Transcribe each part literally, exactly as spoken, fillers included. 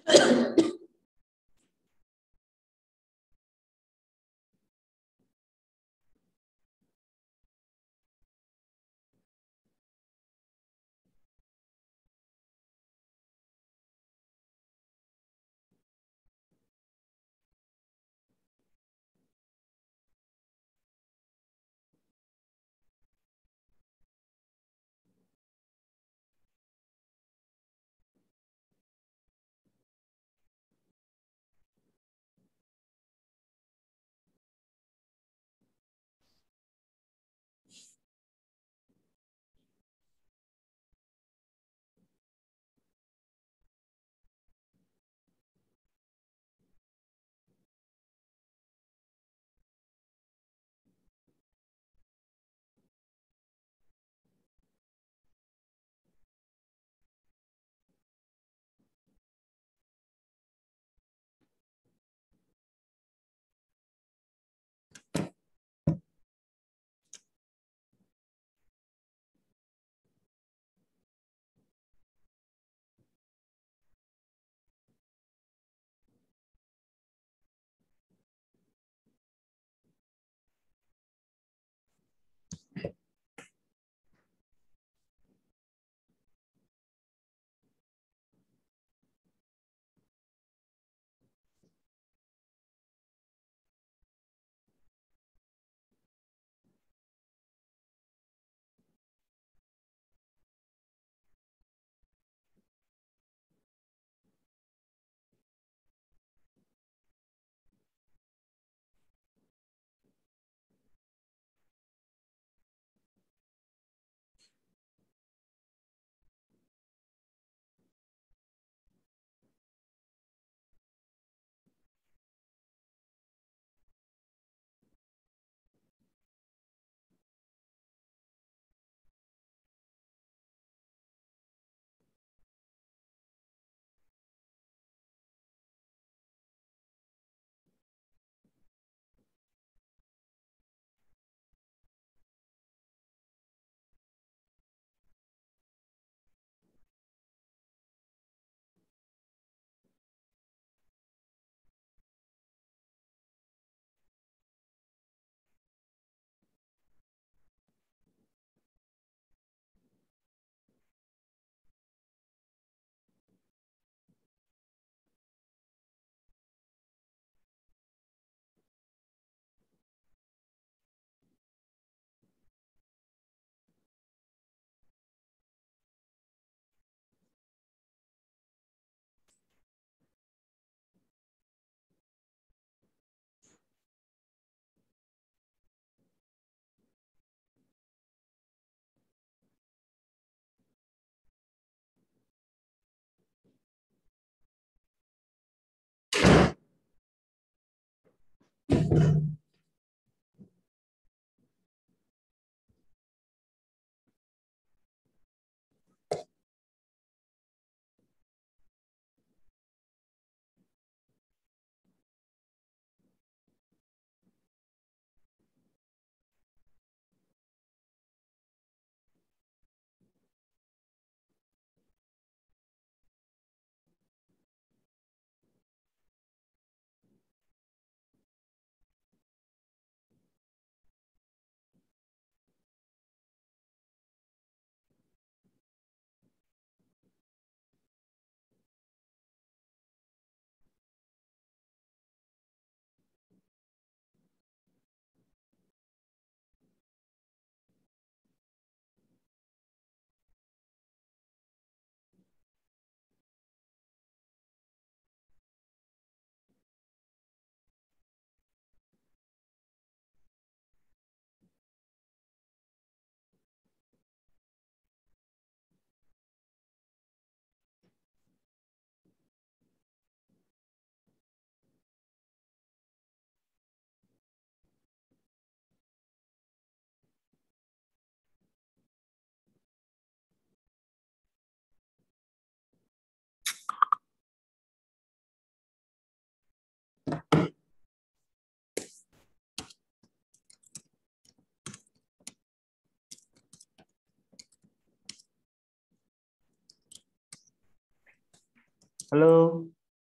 Halo.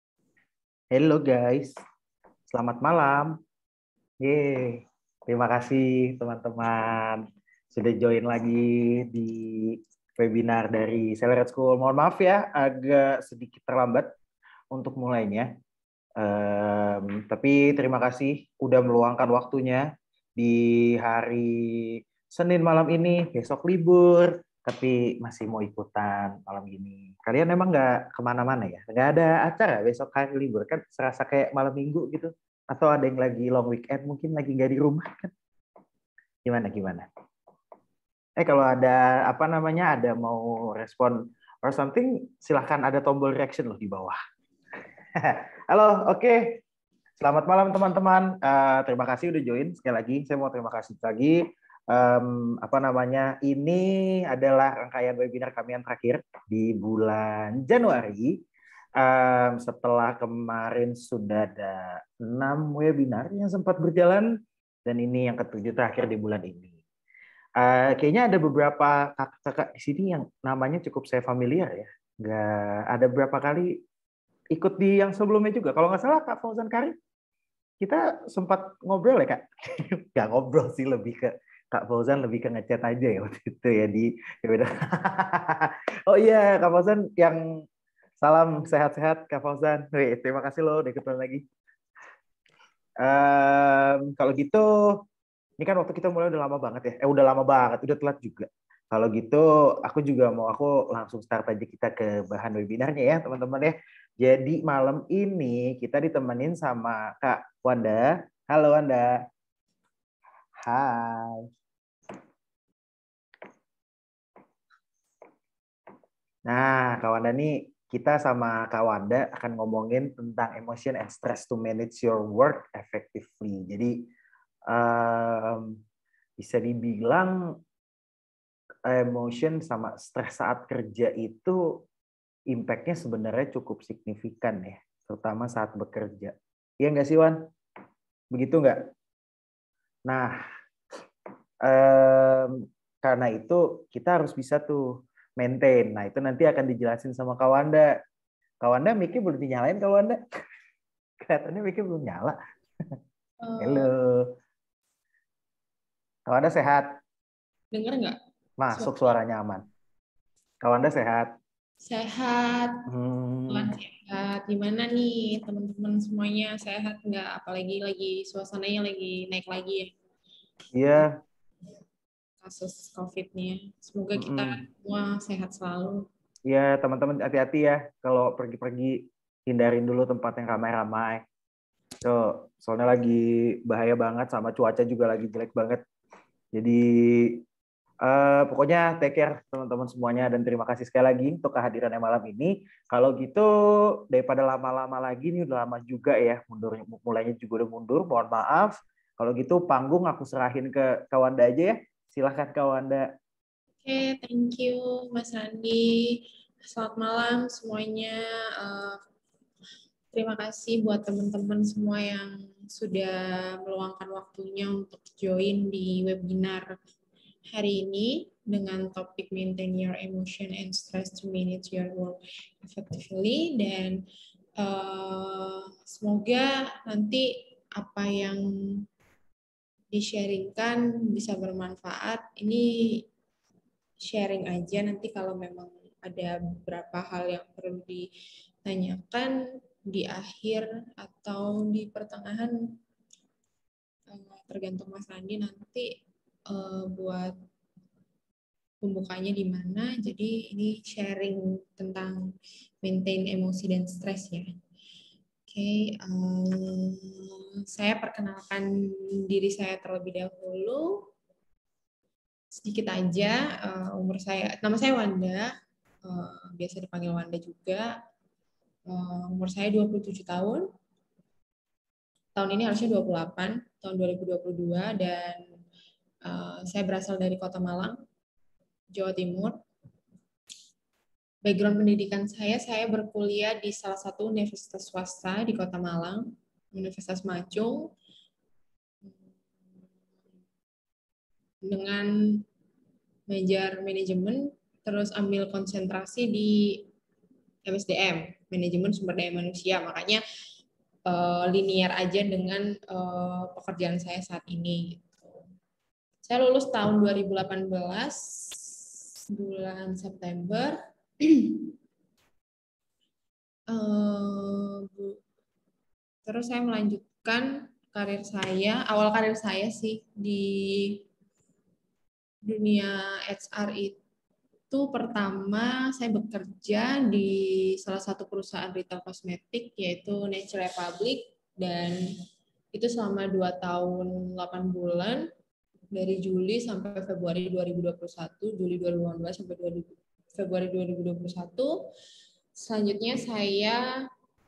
Hello guys, selamat malam. Yeay, terima kasih teman-teman sudah join lagi di webinar dari Accelerate School. Mohon maaf ya, agak sedikit terlambat untuk mulainya. Um, tapi terima kasih udah meluangkan waktunya di hari Senin malam ini, besok libur, tapi masih mau ikutan malam ini. Kalian emang nggak kemana-mana ya? Nggak ada acara besok hari libur kan? Serasa kayak malam minggu gitu? Atau ada yang lagi long weekend, mungkin lagi nggak di rumah kan? Gimana, gimana? Eh kalau ada apa namanya, ada mau respon or something, silahkan ada tombol reaction loh di bawah. Halo, oke. Okay. Selamat malam teman-teman. Uh, terima kasih udah join sekali lagi. Saya mau terima kasih lagi. Um, apa namanya? Ini adalah rangkaian webinar kami yang terakhir di bulan Januari. Um, setelah kemarin sudah ada enam webinar yang sempat berjalan dan ini yang ketujuh terakhir di bulan ini. Uh, kayaknya ada beberapa kakak-kakak di sini yang namanya cukup saya familiar ya. Nggak ada berapa kali ikut di yang sebelumnya juga. Kalau nggak salah Kak Fauzan Karim, kita sempat ngobrol ya Kak? Nggak ngobrol sih, lebih ke Kak Fauzan lebih ke ngechat aja ya waktu itu ya di ya beda. Oh iya Kak Fauzan, yang salam sehat-sehat Kak Fauzan. Wih, terima kasih loh udah ikutan lagi. Um, kalau gitu, ini kan waktu kita mulai udah lama banget ya. Eh udah lama banget, udah telat juga. Kalau gitu, aku juga mau aku langsung start aja kita ke bahan webinarnya ya teman-teman ya. Jadi malam ini kita ditemenin sama Kak Wanda. Halo Wanda. Hai. Nah, Kak Wanda nih, kita sama Kak Wanda akan ngomongin tentang emotion and stress to manage your work effectively. Jadi um, bisa dibilang emotion sama stres saat kerja itu impact-nya sebenarnya cukup signifikan ya, terutama saat bekerja. Iya nggak sih, Wan? Begitu nggak? Nah, um, karena itu kita harus bisa tuh maintain. Nah, itu nanti akan dijelasin sama Kawanda. Kawanda mic-nya belum dinyalain, Kawanda. Kelihatannya mic-nya belum nyala. Halo. Kawanda sehat? Dengar nggak? Masuk suaranya aman. Kawanda sehat? Sehat. Hmm. Sehat. Gimana nih teman-teman semuanya, sehat nggak? Apalagi lagi suasananya lagi naik lagi ya. Iya. Kasus COVID nih. Semoga kita Mm-mm. semua sehat selalu. Ya, teman-teman hati-hati ya kalau pergi-pergi, hindarin dulu tempat yang ramai-ramai. So, soalnya lagi bahaya banget sama cuaca juga lagi jelek banget. Jadi uh, pokoknya take care teman-teman semuanya dan terima kasih sekali lagi untuk kehadirannya malam ini. Kalau gitu daripada lama-lama lagi nih, udah lama juga ya mundur, mulainya juga udah mundur. Mohon maaf. Kalau gitu panggung aku serahin ke Kawanda aja ya. Silahkan Kawanda. Oke, okay, thank you Mas Randi. Selamat malam semuanya. Uh, terima kasih buat teman-teman semua yang sudah meluangkan waktunya untuk join di webinar hari ini dengan topik maintain your emotion and stress to manage your work effectively, dan uh, semoga nanti apa yang di-sharingkan bisa bermanfaat. Ini sharing aja, nanti kalau memang ada beberapa hal yang perlu ditanyakan di akhir atau di pertengahan, tergantung Mas Randi nanti uh, buat pembukanya di mana. Jadi ini sharing tentang maintain emosi dan stres ya. Oke, okay, um, saya perkenalkan diri saya terlebih dahulu. Sedikit aja, uh, umur saya, nama saya Wanda, uh, biasa dipanggil Wanda juga. Uh, umur saya dua puluh tujuh tahun. Tahun ini harusnya dua puluh delapan, tahun dua ribu dua puluh dua, dan uh, saya berasal dari Kota Malang, Jawa Timur. Background pendidikan saya, saya berkuliah di salah satu universitas swasta di Kota Malang, Universitas Macung, dengan major manajemen, terus ambil konsentrasi di M S D M, manajemen sumber daya manusia. Makanya uh, linear aja dengan uh, pekerjaan saya saat ini. Gitu. Saya lulus tahun dua ribu delapan belas, bulan September. uh, terus saya melanjutkan karir saya, awal karir saya sih di dunia H R itu pertama saya bekerja di salah satu perusahaan retail kosmetik yaitu Nature Republic, dan itu selama dua tahun delapan bulan dari Juli sampai Februari dua ribu dua puluh satu, Juli dua ribu delapan belas sampai Februari dua ribu dua puluh satu. Selanjutnya saya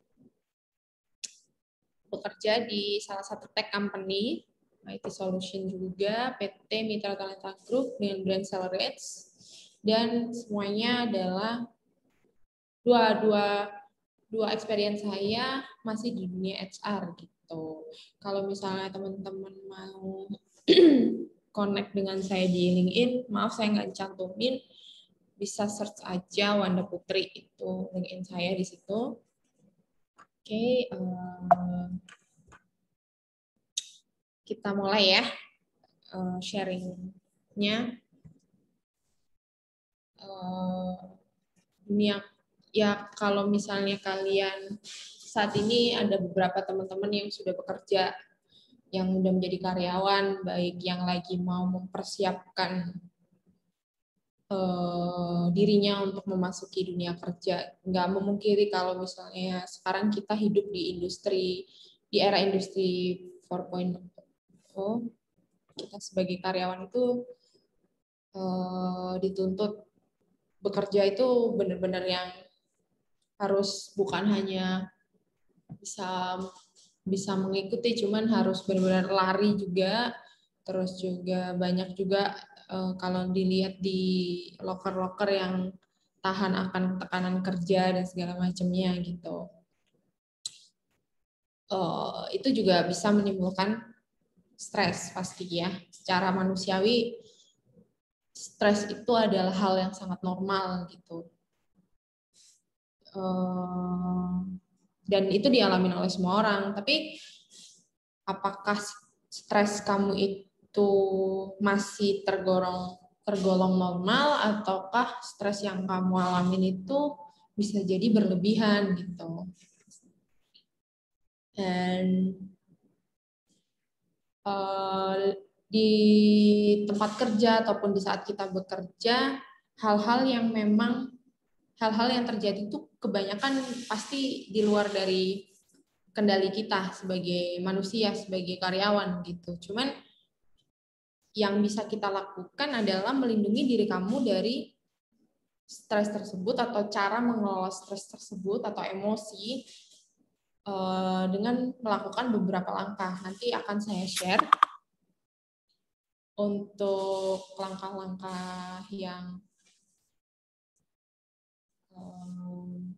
bekerja di salah satu tech company, I T Solution juga, P T Mitra Talenta Group dengan brand Celebrates, dan semuanya adalah dua dua dua experience saya masih di dunia H R gitu. Kalau misalnya teman-teman mau connect dengan saya di LinkedIn, maaf saya nggak cantumin, bisa search aja Wanda Putri, itu LinkedIn saya di situ. Oke. Okay, uh, kita mulai ya uh, sharingnya. Uh, dunia ya, kalau misalnya kalian saat ini ada beberapa teman-teman yang sudah bekerja, yang sudah menjadi karyawan, baik yang lagi mau mempersiapkan uh, dirinya untuk memasuki dunia kerja, nggak memungkiri kalau misalnya sekarang kita hidup di industri, di era industri empat titik nol, kita sebagai karyawan itu uh, dituntut bekerja itu benar-benar yang harus bukan hanya bisa bisa mengikuti, cuman harus benar-benar lari juga, terus juga banyak juga uh, kalau dilihat di loker-loker yang tahan akan tekanan kerja dan segala macamnya gitu. Uh, itu juga bisa menimbulkan stres pasti ya. Secara manusiawi, stres itu adalah hal yang sangat normal gitu. Uh, dan itu dialami oleh semua orang. Tapi apakah stres kamu itu masih tergolong tergolong normal, ataukah stres yang kamu alamin itu bisa jadi berlebihan gitu. Dan uh, di tempat kerja ataupun di saat kita bekerja, hal-hal yang memang hal-hal yang terjadi itu kebanyakan pasti di luar dari kendali kita sebagai manusia, sebagai karyawan gitu. Cuman yang bisa kita lakukan adalah melindungi diri kamu dari stres tersebut atau cara mengelola stres tersebut atau emosi uh, dengan melakukan beberapa langkah. Nanti akan saya share untuk langkah-langkah yang um,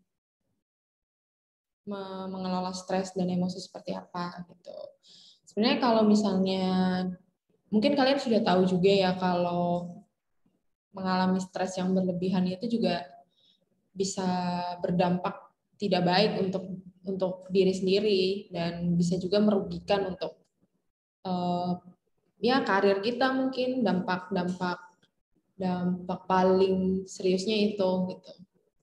mengelola stres dan emosi seperti apa gitu. Sebenarnya kalau misalnya mungkin kalian sudah tahu juga ya, kalau mengalami stres yang berlebihan itu juga bisa berdampak tidak baik untuk untuk diri sendiri, dan bisa juga merugikan untuk uh, ya karir kita, mungkin dampak-dampak dampak paling seriusnya itu gitu.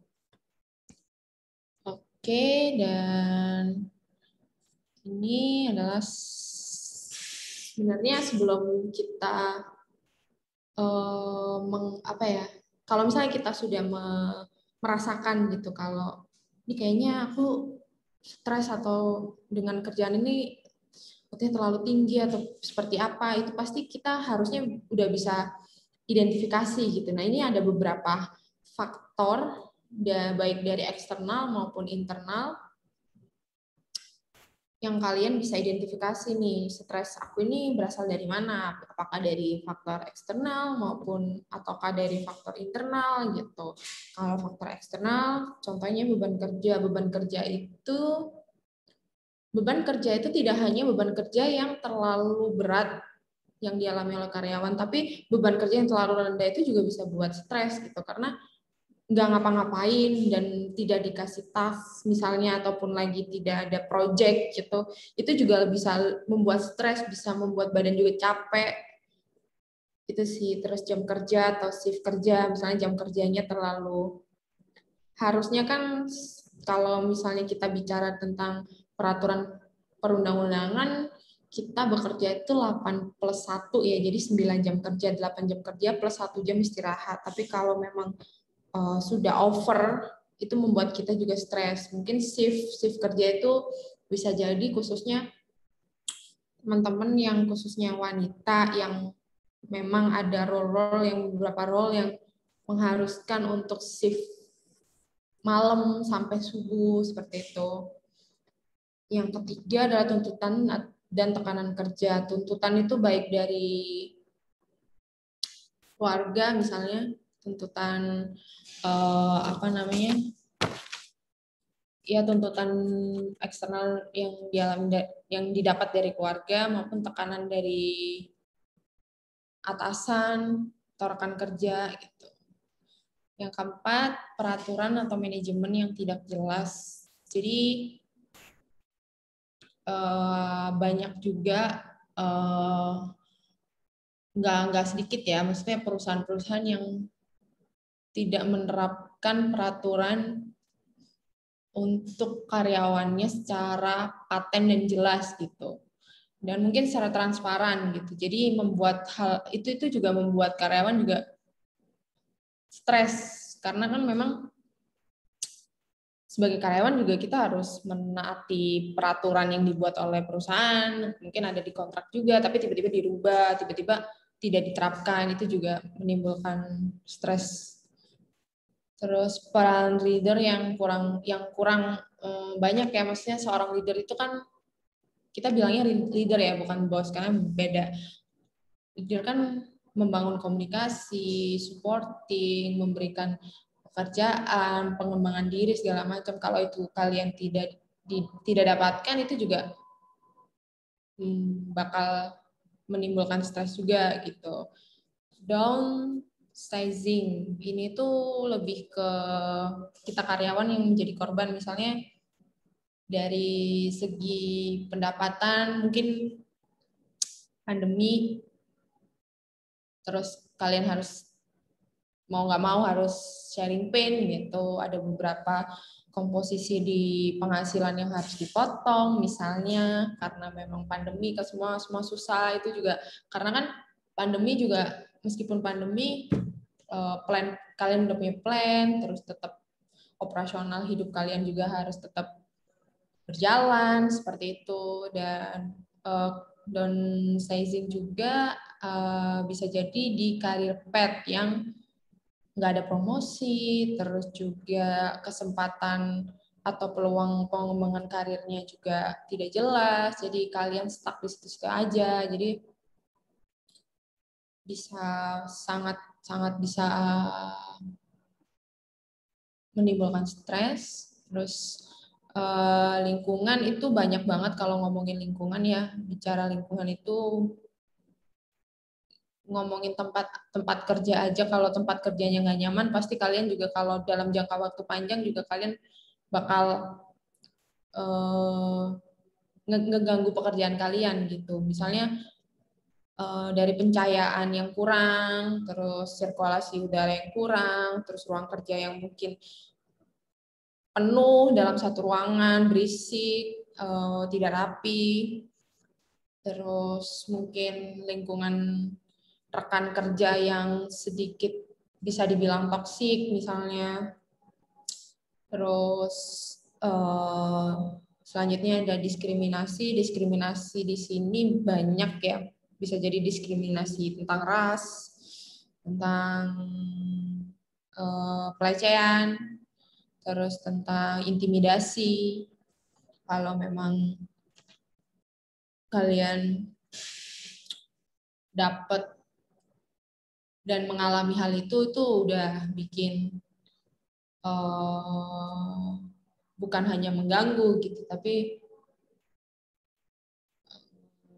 Oke, dan ini adalah sebenarnya sebelum kita uh, meng, apa ya, kalau misalnya kita sudah me, merasakan gitu kalau ini kayaknya aku stres atau dengan kerjaan ini katanya terlalu tinggi atau seperti apa, itu pasti kita harusnya udah bisa identifikasi gitu. Nah, ini ada beberapa faktor, baik dari eksternal maupun internal, yang kalian bisa identifikasi nih, stres aku ini berasal dari mana, apakah dari faktor eksternal maupun ataukah dari faktor internal gitu. Kalau faktor eksternal, contohnya beban kerja. Beban kerja itu beban kerja itu tidak hanya beban kerja yang terlalu berat yang dialami oleh karyawan, tapi beban kerja yang terlalu rendah itu juga bisa buat stres gitu, karena nggak ngapa-ngapain dan tidak dikasih task misalnya, ataupun lagi tidak ada project gitu, itu juga bisa membuat stres, bisa membuat badan juga capek. Itu sih. Terus jam kerja atau shift kerja, misalnya jam kerjanya terlalu, harusnya kan kalau misalnya kita bicara tentang peraturan perundang-undangan, kita bekerja itu delapan plus satu ya, jadi sembilan jam kerja, delapan jam kerja plus satu jam istirahat. Tapi kalau memang uh, sudah over, itu membuat kita juga stres. Mungkin shift shift kerja itu bisa jadi khususnya teman-teman yang khususnya wanita, yang memang ada role-role yang beberapa role yang mengharuskan untuk shift malam sampai subuh seperti itu. Yang ketiga adalah tuntutan dan tekanan kerja. Tuntutan itu baik dari keluarga misalnya, tuntutan eh, apa namanya? Ya, tuntutan eksternal yang dialami, yang didapat dari keluarga, maupun tekanan dari atasan atau rekan kerja gitu. Yang keempat, peraturan atau manajemen yang tidak jelas. Jadi eh, banyak juga eh, nggak nggak sedikit ya, maksudnya perusahaan-perusahaan yang tidak menerapkan peraturan untuk karyawannya secara paten dan jelas gitu, dan mungkin secara transparan gitu. Jadi membuat hal itu itu juga membuat karyawan juga stres, karena kan memang sebagai karyawan juga kita harus menaati peraturan yang dibuat oleh perusahaan, mungkin ada di kontrak juga, tapi tiba-tiba dirubah, tiba-tiba tidak diterapkan, itu juga menimbulkan stres. Terus peran leader yang kurang yang kurang um, banyak ya, maksudnya seorang leader itu kan kita bilangnya leader ya, bukan bos, karena beda. Leader kan membangun komunikasi, supporting, memberikan pekerjaan, pengembangan diri segala macam. Kalau itu kalian tidak di, tidak dapatkan, itu juga hmm, bakal menimbulkan stres juga gitu. Downsizing ini tuh lebih ke kita karyawan yang menjadi korban, misalnya dari segi pendapatan, mungkin pandemi, terus kalian harus mau nggak mau harus sharing pain gitu, ada beberapa komposisi di penghasilan yang harus dipotong misalnya karena memang pandemi, ke semua semua susah. Itu juga karena kan pandemi juga, meskipun pandemi plan kalian udah punya plan, terus tetap operasional hidup kalian juga harus tetap berjalan seperti itu. Dan uh, downsizing juga uh, bisa jadi di karir path yang nggak ada promosi, terus juga kesempatan atau peluang pengembangan karirnya juga tidak jelas, jadi kalian stuck di situ-situ aja, jadi bisa sangat sangat bisa menimbulkan stres. Terus uh, lingkungan itu banyak banget, kalau ngomongin lingkungan ya, bicara lingkungan itu ngomongin tempat tempat kerja aja, kalau tempat kerjanya nggak nyaman, pasti kalian juga kalau dalam jangka waktu panjang juga kalian bakal uh, ngeganggu pekerjaan kalian gitu. Misalnya uh, dari pencahayaan yang kurang, terus sirkulasi udara yang kurang, terus ruang kerja yang mungkin penuh dalam satu ruangan, berisik, uh, tidak rapi, terus mungkin lingkungan rekan kerja yang sedikit bisa dibilang toksik misalnya. Terus uh, selanjutnya ada diskriminasi. Diskriminasi di sini banyak ya. Bisa jadi diskriminasi tentang ras, tentang uh, pelecehan, terus tentang intimidasi. Kalau memang kalian dapat dan mengalami hal itu, itu udah bikin uh, bukan hanya mengganggu gitu, tapi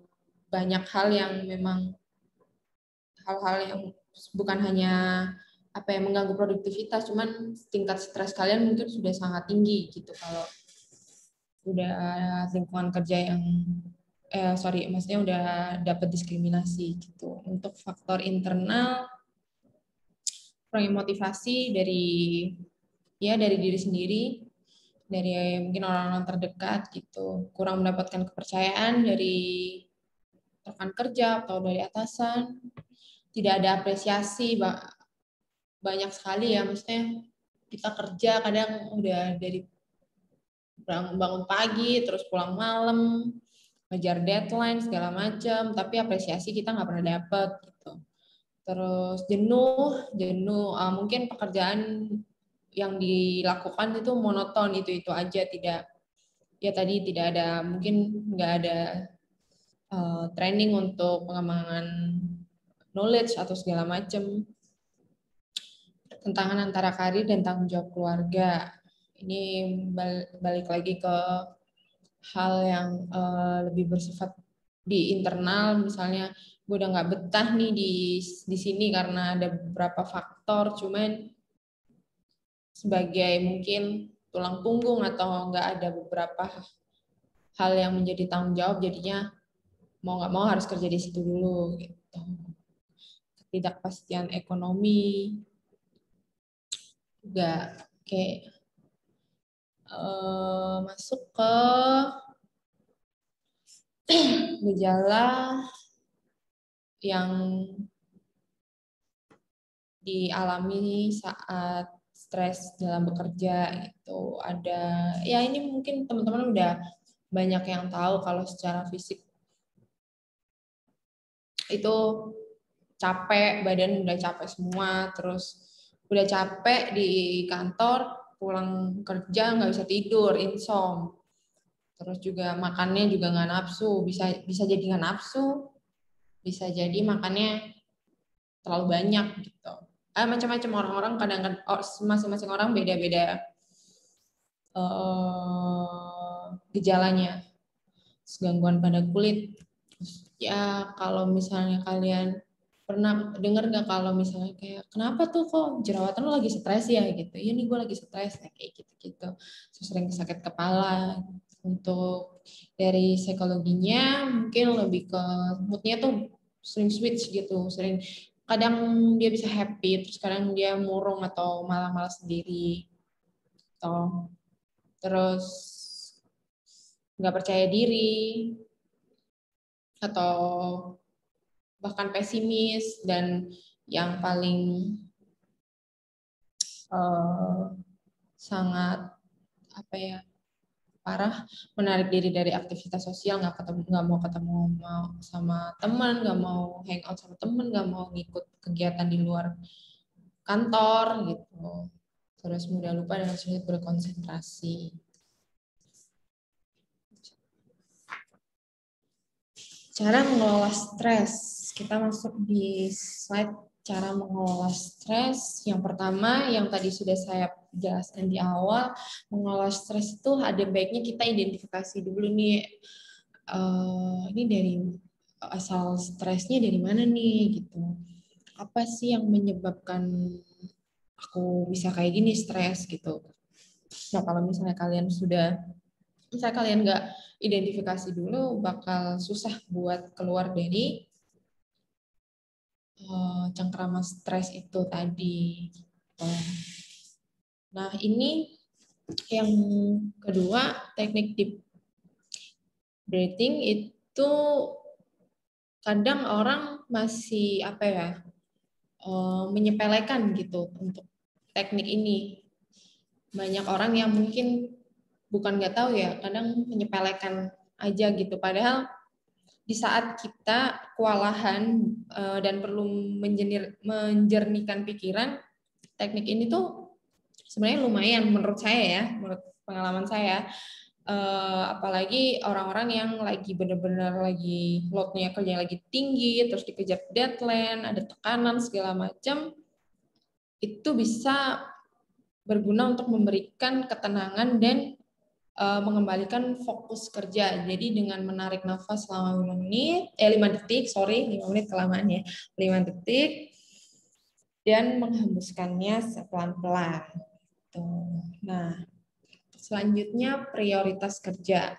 banyak hal yang memang hal-hal yang bukan hanya apa yang mengganggu produktivitas, cuman tingkat stres kalian mungkin sudah sangat tinggi gitu kalau udah lingkungan kerja yang eh sorry maksudnya udah dapat diskriminasi gitu. Untuk faktor internal, kurangnya motivasi dari ya dari diri sendiri, dari mungkin orang-orang terdekat gitu, kurang mendapatkan kepercayaan dari rekan kerja atau dari atasan, tidak ada apresiasi, banyak sekali ya, maksudnya kita kerja kadang udah dari bangun pagi terus pulang malam ngejar deadline segala macam, tapi apresiasi kita nggak pernah dapet gitu. Terus jenuh jenuh uh, mungkin pekerjaan yang dilakukan itu monoton, itu itu aja, tidak ya tadi tidak ada mungkin nggak ada uh, training untuk pengembangan knowledge atau segala macam. Tentangan antara karir dan tanggung jawab keluarga. Ini balik lagi ke hal yang uh, lebih bersifat di internal, misalnya gue udah nggak betah nih di di sini karena ada beberapa faktor, cuman sebagai mungkin tulang punggung atau nggak ada beberapa hal yang menjadi tanggung jawab, jadinya mau nggak mau harus kerja di situ dulu gitu. Ketidakpastian ekonomi juga kayak uh, masuk ke gejala yang dialami saat stres dalam bekerja itu ada, ya ini mungkin teman-teman udah banyak yang tahu kalau secara fisik itu capek, badan udah capek semua, terus udah capek di kantor, pulang kerja nggak bisa tidur, insom, terus juga makannya juga nggak nafsu, bisa bisa jadi nggak nafsu, bisa jadi makannya terlalu banyak gitu. Ah, macam-macam orang-orang, kadang-kadang masing-masing orang beda-beda uh, gejalanya. Gangguan pada kulit. Ya kalau misalnya kalian pernah dengar nggak kalau misalnya kayak kenapa tuh kok jerawatan lo lagi stres ya gitu. Iya nih gue lagi stres nah, kayak gitu-gitu. Sering sakit kepala. Untuk dari psikologinya mungkin lebih ke moodnya tuh sering switch gitu, sering kadang dia bisa happy terus kadang dia murung atau malah-malah sendiri. Atau terus nggak percaya diri atau bahkan pesimis, dan yang paling uh, sangat apa ya parah, menarik diri dari aktivitas sosial, nggak ketemu, nggak mau ketemu mau sama teman, nggak mau hangout sama teman, nggak mau ngikut kegiatan di luar kantor gitu, terus mudah lupa dan sulit berkonsentrasi. Cara mengelola stres, kita masuk di slide cara mengelola stres. Yang pertama, yang tadi sudah saya jelaskan di awal, mengelola stres itu ada baiknya kita identifikasi dulu nih, uh, ini dari asal stresnya dari mana nih gitu. Apa sih yang menyebabkan aku bisa kayak gini stres gitu. Nah kalau misalnya kalian sudah, misalnya kalian nggak identifikasi dulu, bakal susah buat keluar dari uh, cengkrama stres itu tadi. Oh. Nah ini yang kedua, teknik deep breathing itu kadang orang masih apa ya uh, menyepelekan gitu untuk teknik ini. Banyak orang yang mungkin bukan nggak tahu ya, kadang menyepelekan aja gitu. Padahal di saat kita kewalahan uh, dan perlu menjenir, menjernihkan pikiran, teknik ini tuh sebenarnya lumayan menurut saya ya, menurut pengalaman saya. Uh, apalagi orang-orang yang lagi benar-benar lagi loadnya kerja lagi tinggi, terus dikejar deadline, ada tekanan segala macam, itu bisa berguna untuk memberikan ketenangan dan uh, mengembalikan fokus kerja. Jadi dengan menarik nafas selama lima menit, eh lima detik, sorry, lima menit kelamaan ya, lima detik. dan menghembuskannya pelan-pelan. Nah, selanjutnya prioritas kerja.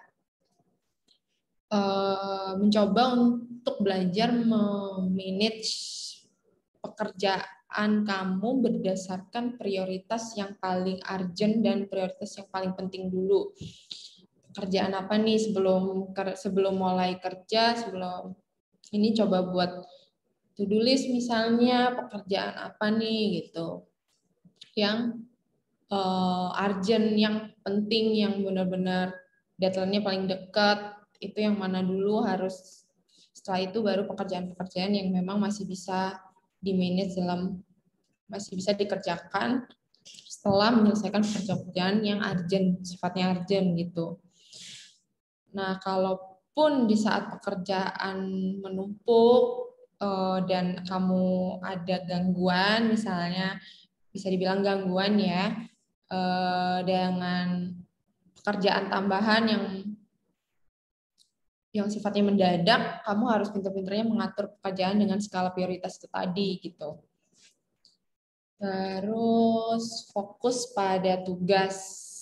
Mencoba untuk belajar memanage pekerjaan kamu berdasarkan prioritas yang paling urgent dan prioritas yang paling penting dulu. Pekerjaan apa nih sebelum sebelum mulai kerja, sebelum ini coba buat to-do list misalnya, pekerjaan apa nih gitu. Yang uh, urgent, yang penting, yang benar-benar deadline-nya paling dekat, itu yang mana dulu harus, setelah itu baru pekerjaan-pekerjaan yang memang masih bisa di-manage dalam, masih bisa dikerjakan setelah menyelesaikan pekerjaan yang urgent, sifatnya urgent gitu. Nah, kalaupun di saat pekerjaan menumpuk dan kamu ada gangguan, misalnya bisa dibilang gangguan ya, dengan pekerjaan tambahan yang yang sifatnya mendadak, kamu harus pintar-pintarnya mengatur pekerjaan dengan skala prioritas itu tadi gitu. Terus fokus pada tugas.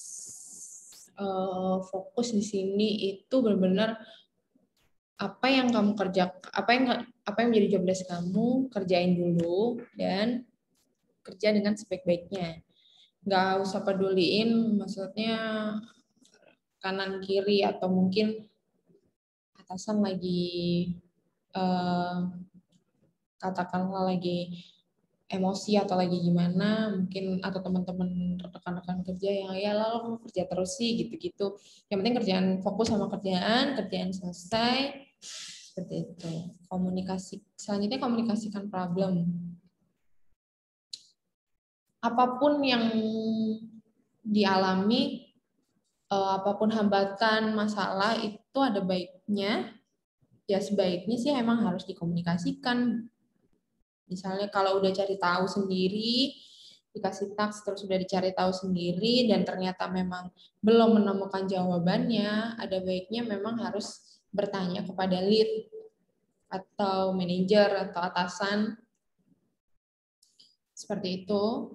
Fokus di sini itu benar-benar apa yang kamu kerjakan, apa yang apa yang menjadi job desk kamu, kerjain dulu dan kerja dengan sebaik-baiknya. Nggak usah peduliin, maksudnya kanan kiri atau mungkin atasan lagi eh, katakanlah lagi emosi atau lagi gimana, mungkin atau teman-teman rekan-rekan kerja yang ya lalu kamu kerja terus sih gitu-gitu. Yang penting kerjaan, fokus sama kerjaan, kerjaan selesai, seperti itu. Komunikasi, selanjutnya komunikasikan problem. Apapun yang dialami, apapun hambatan, masalah itu ada baiknya, ya sebaiknya sih emang harus dikomunikasikan. Misalnya kalau udah cari tahu sendiri, dikasih task terus udah dicari tahu sendiri dan ternyata memang belum menemukan jawabannya, ada baiknya memang harus bertanya kepada lead atau manajer atau atasan. Seperti itu.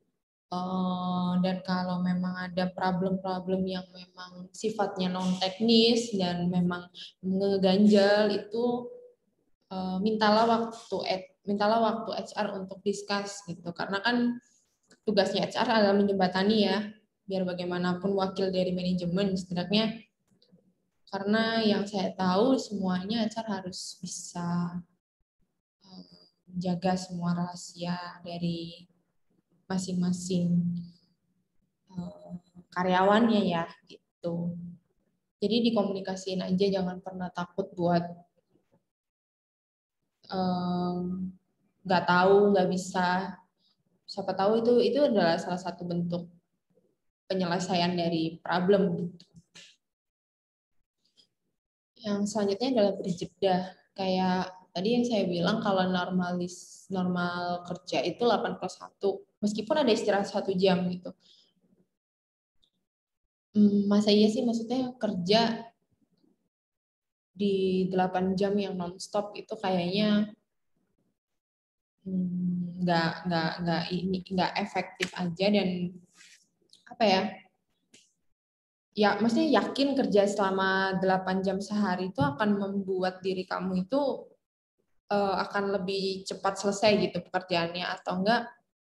Dan kalau memang ada problem-problem yang memang sifatnya non-teknis dan memang ngeganjal, itu mintalah waktu mintalah waktu H R untuk discuss gitu, karena kan tugasnya H R adalah menjembatani ya, biar bagaimanapun wakil dari manajemen setidaknya, karena yang saya tahu semuanya H R harus bisa menjaga semua rahasia dari masing-masing karyawannya ya gitu. Jadi dikomunikasiin aja, jangan pernah takut buat nggak um, tahu, nggak bisa. Siapa tahu itu itu adalah salah satu bentuk penyelesaian dari problem gitu. Yang selanjutnya adalah berjeda. Kayak tadi yang saya bilang, kalau normalis normal kerja itu delapan plus satu, meskipun ada istirahat satu jam gitu. Masa iya sih maksudnya kerja di delapan jam yang non-stop itu kayaknya nggak nggak nggak ini nggak efektif aja, dan apa ya ya maksudnya yakin kerja selama delapan jam sehari itu akan membuat diri kamu itu uh, akan lebih cepat selesai gitu pekerjaannya atau enggak.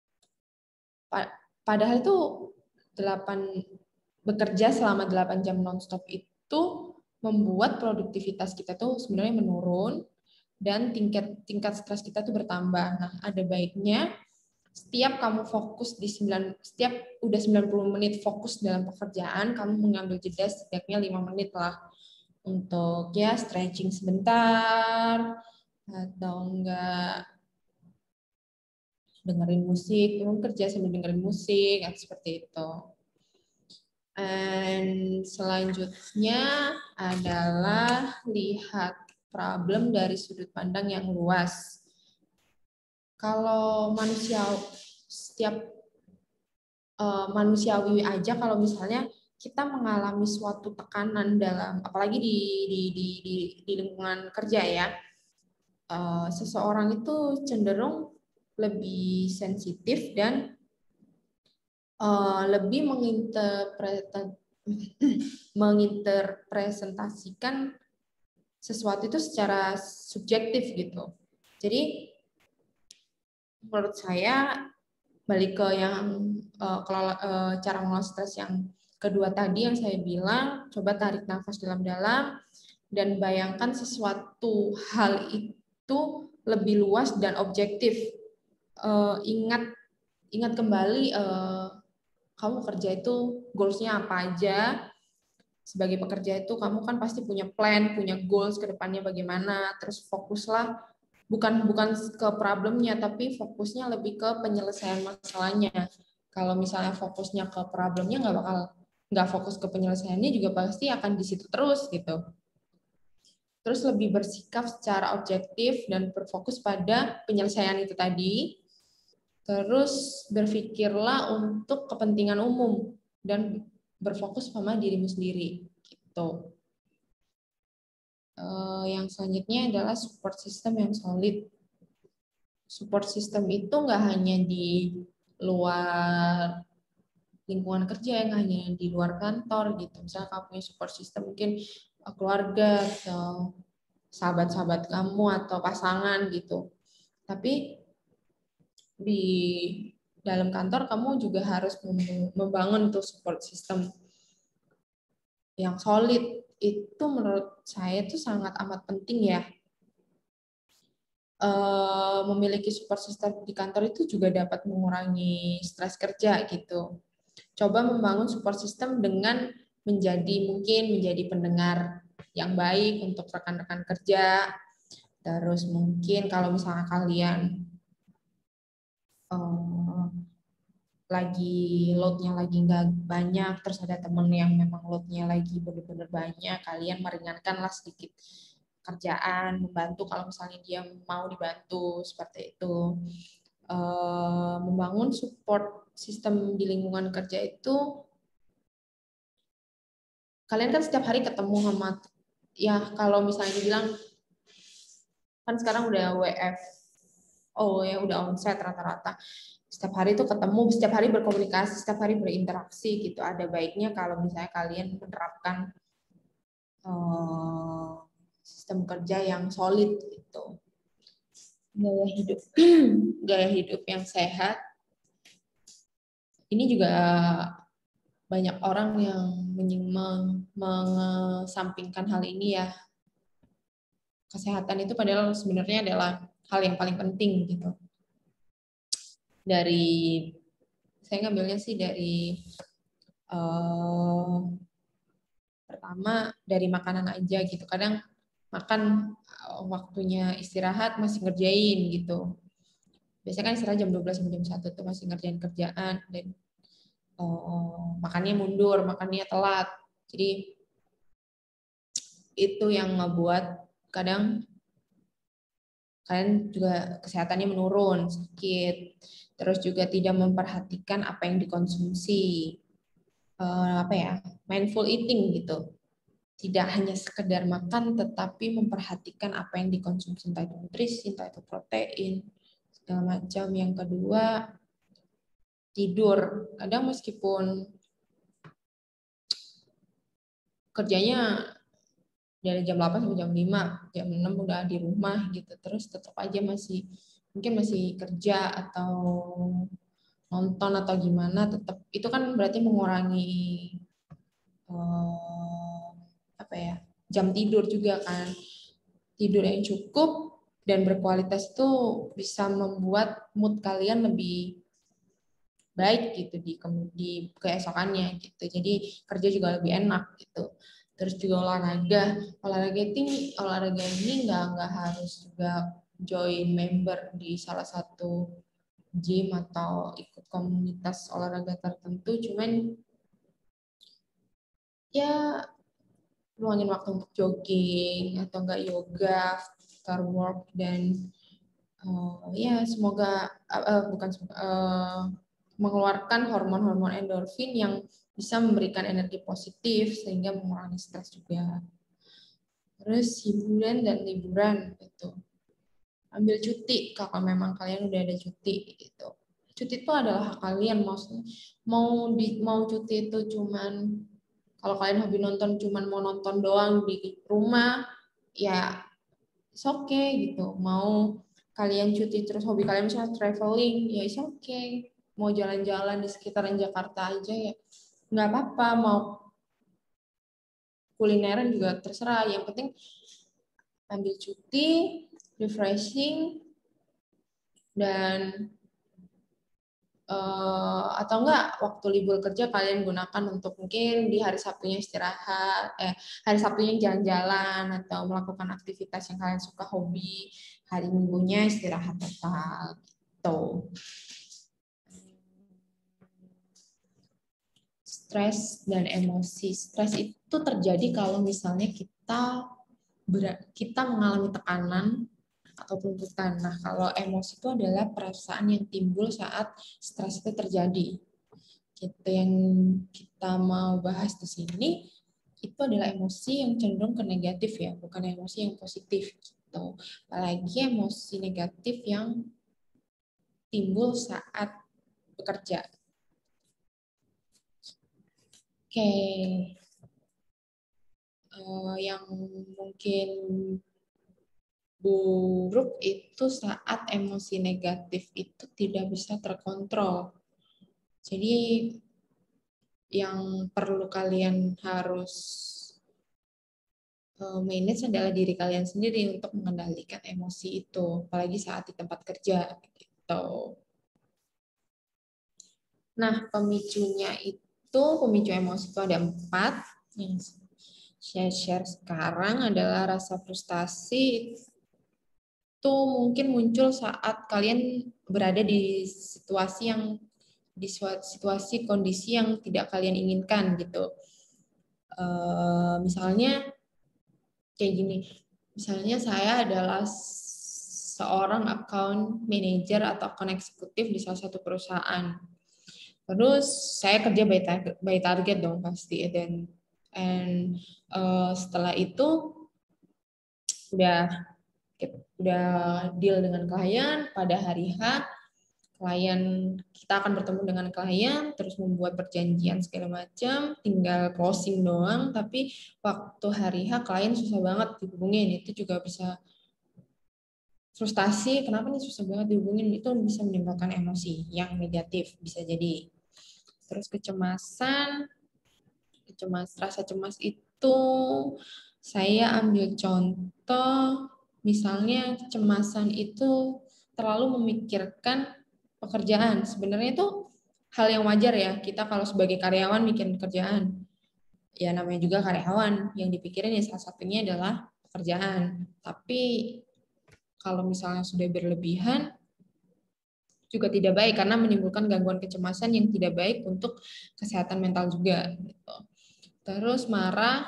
Padahal itu delapan bekerja selama delapan jam non-stop itu membuat produktivitas kita tuh sebenarnya menurun dan tingkat tingkat stres kita tuh bertambah. Nah, ada baiknya setiap kamu fokus di sembilan setiap udah sembilan puluh menit fokus dalam pekerjaan, kamu mengambil jeda setidaknya lima menit lah untuk ya stretching sebentar atau enggak dengerin musik, kamu kerja sambil dengerin musik, atau seperti itu. Dan selanjutnya adalah lihat problem dari sudut pandang yang luas. Kalau manusia setiap uh, manusiawi aja, kalau misalnya kita mengalami suatu tekanan dalam, apalagi di di di di, di lingkungan kerja ya, uh, seseorang itu cenderung lebih sensitif dan uh, lebih menginterpret menginterpresentasikan sesuatu itu secara subjektif gitu. Jadi menurut saya balik ke yang uh, kelola, uh, cara mengelola stres yang kedua tadi yang saya bilang, coba tarik nafas dalam-dalam dan bayangkan sesuatu hal itu lebih luas dan objektif. Uh, ingat ingat kembali uh, kamu kerja itu goals-nya apa aja. Sebagai pekerja itu kamu kan pasti punya plan, punya goals ke depannya bagaimana, terus fokuslah bukan bukan ke problemnya, tapi fokusnya lebih ke penyelesaian masalahnya. Kalau misalnya fokusnya ke problemnya, nggak bakal nggak fokus ke penyelesaiannya juga pasti akan di situ terus gitu. Terus lebih bersikap secara objektif dan berfokus pada penyelesaian itu tadi. Terus berpikirlah untuk kepentingan umum dan berfokus sama dirimu sendiri gitu. Uh, yang selanjutnya adalah support system yang solid. Support system itu nggak hanya di luar lingkungan kerja, yang hanya di luar kantor gitu. Misalnya kamu punya support system mungkin keluarga atau sahabat-sahabat kamu atau pasangan gitu. Tapi di dalam kantor kamu juga harus membangun tuh support system yang solid. Itu menurut saya itu sangat amat penting ya. Uh, memiliki support system di kantor itu juga dapat mengurangi stres kerja gitu. Coba membangun support system dengan menjadi mungkin menjadi pendengar yang baik untuk rekan-rekan kerja. Terus mungkin kalau misalnya kalian uh, lagi load-nya lagi nggak banyak, terus ada temen yang memang load-nya lagi benar-benar banyak, kalian meringankanlah sedikit kerjaan, membantu kalau misalnya dia mau dibantu, seperti itu. Uh, membangun support sistem di lingkungan kerja itu, kalian kan setiap hari ketemu sama, ya kalau misalnya dibilang, kan sekarang udah W F, oh ya udah onsite rata-rata, setiap hari itu ketemu, setiap hari berkomunikasi, setiap hari berinteraksi gitu. Ada baiknya kalau misalnya kalian menerapkan uh, sistem kerja yang solid gitu. Gaya hidup, gaya hidup yang sehat. Ini juga banyak orang yang mengesampingkan hal ini ya. Kesehatan itu padahal sebenarnya adalah hal yang paling penting gitu. Dari saya ngambilnya sih dari uh, pertama dari makanan aja gitu. Kadang makan waktunya istirahat masih ngerjain gitu. Biasanya kan istirahat jam dua belas sampai jam satu tuh masih ngerjain kerjaan dan uh, makannya mundur, makannya telat. Jadi itu yang ngebuat kadang kalian juga kesehatannya menurun, sakit. Terus juga tidak memperhatikan apa yang dikonsumsi. Uh, apa ya? Mindful eating gitu. Tidak hanya sekedar makan, tetapi memperhatikan apa yang dikonsumsi, entah itu nutrisi, entah itu protein, segala macam. Yang kedua, tidur. Kadang meskipun kerjanya dari jam delapan sampai jam lima, jam enam udah di rumah gitu, terus tetap aja masih mungkin masih kerja atau nonton atau gimana, tetap itu kan berarti mengurangi eh, apa ya, jam tidur juga kan. Tidur yang cukup dan berkualitas itu bisa membuat mood kalian lebih baik gitu di di keesokannya gitu. Jadi kerja juga lebih enak gitu. Terus juga olahraga. Olahraga ini olahraga ini nggak nggak harus juga join member di salah satu gym atau ikut komunitas olahraga tertentu. Cuman ya luangin waktu untuk jogging atau enggak yoga, after work, dan uh, ya semoga uh, uh, bukan uh, mengeluarkan hormon-hormon endorfin yang bisa memberikan energi positif sehingga mengurangi stres juga. Terus hiburan dan liburan itu ambil cuti kalau memang kalian udah ada cuti gitu. Cuti itu adalah hak kalian, maksudnya mau di mau cuti itu cuman kalau kalian hobi nonton cuman mau nonton doang di rumah ya it's okay gitu. Mau kalian cuti terus hobi kalian misalnya traveling ya it's okay. Mau jalan-jalan di sekitaran Jakarta aja ya nggak apa-apa. Mau kulineran juga terserah. Yang penting ambil cuti, refreshing, dan uh, atau enggak waktu libur kerja kalian gunakan untuk mungkin di hari Sabtunya istirahat, eh hari Sabtunya jalan-jalan atau melakukan aktivitas yang kalian suka hobi, hari Minggunya istirahat total gitu. Stres dan emosi. Stres itu terjadi kalau misalnya kita kita mengalami tekanan atau tuntutan. Nah, kalau emosi itu adalah perasaan yang timbul saat stres itu terjadi. Kita yang kita mau bahas di sini itu adalah emosi yang cenderung ke negatif ya, bukan emosi yang positif gitu. Apalagi emosi negatif yang timbul saat bekerja. Oke. Okay. Uh, yang mungkin buruk itu saat emosi negatif itu tidak bisa terkontrol. Jadi yang perlu kalian harus manage adalah diri kalian sendiri untuk mengendalikan emosi itu, apalagi saat di tempat kerja gitu. Nah, pemicunya itu, pemicu emosi itu ada empat. Yang saya share sekarang adalah rasa frustasi. Itu mungkin muncul saat kalian berada di situasi yang di situasi kondisi yang tidak kalian inginkan gitu. Uh, misalnya kayak gini, misalnya saya adalah seorang account manager atau account eksekutif di salah satu perusahaan. Terus saya kerja by target, by target dong pasti, dan and uh, setelah itu udah udah deal dengan klien pada hari H, klien kita akan bertemu dengan klien, terus membuat perjanjian segala macam, tinggal closing doang, tapi waktu hari H klien susah banget dihubungin, itu juga bisa frustasi, kenapa nih susah banget dihubungin, itu bisa menimbulkan emosi yang negatif, bisa jadi. Terus kecemasan, kecemas, rasa cemas itu saya ambil contoh, misalnya kecemasan itu terlalu memikirkan pekerjaan. Sebenarnya itu hal yang wajar ya, kita kalau sebagai karyawan mikirin kerjaan. Ya namanya juga karyawan, yang dipikirin ya salah satunya adalah pekerjaan. Tapi kalau misalnya sudah berlebihan, juga tidak baik karena menimbulkan gangguan kecemasan yang tidak baik untuk kesehatan mental juga. Gitu. Terus marah,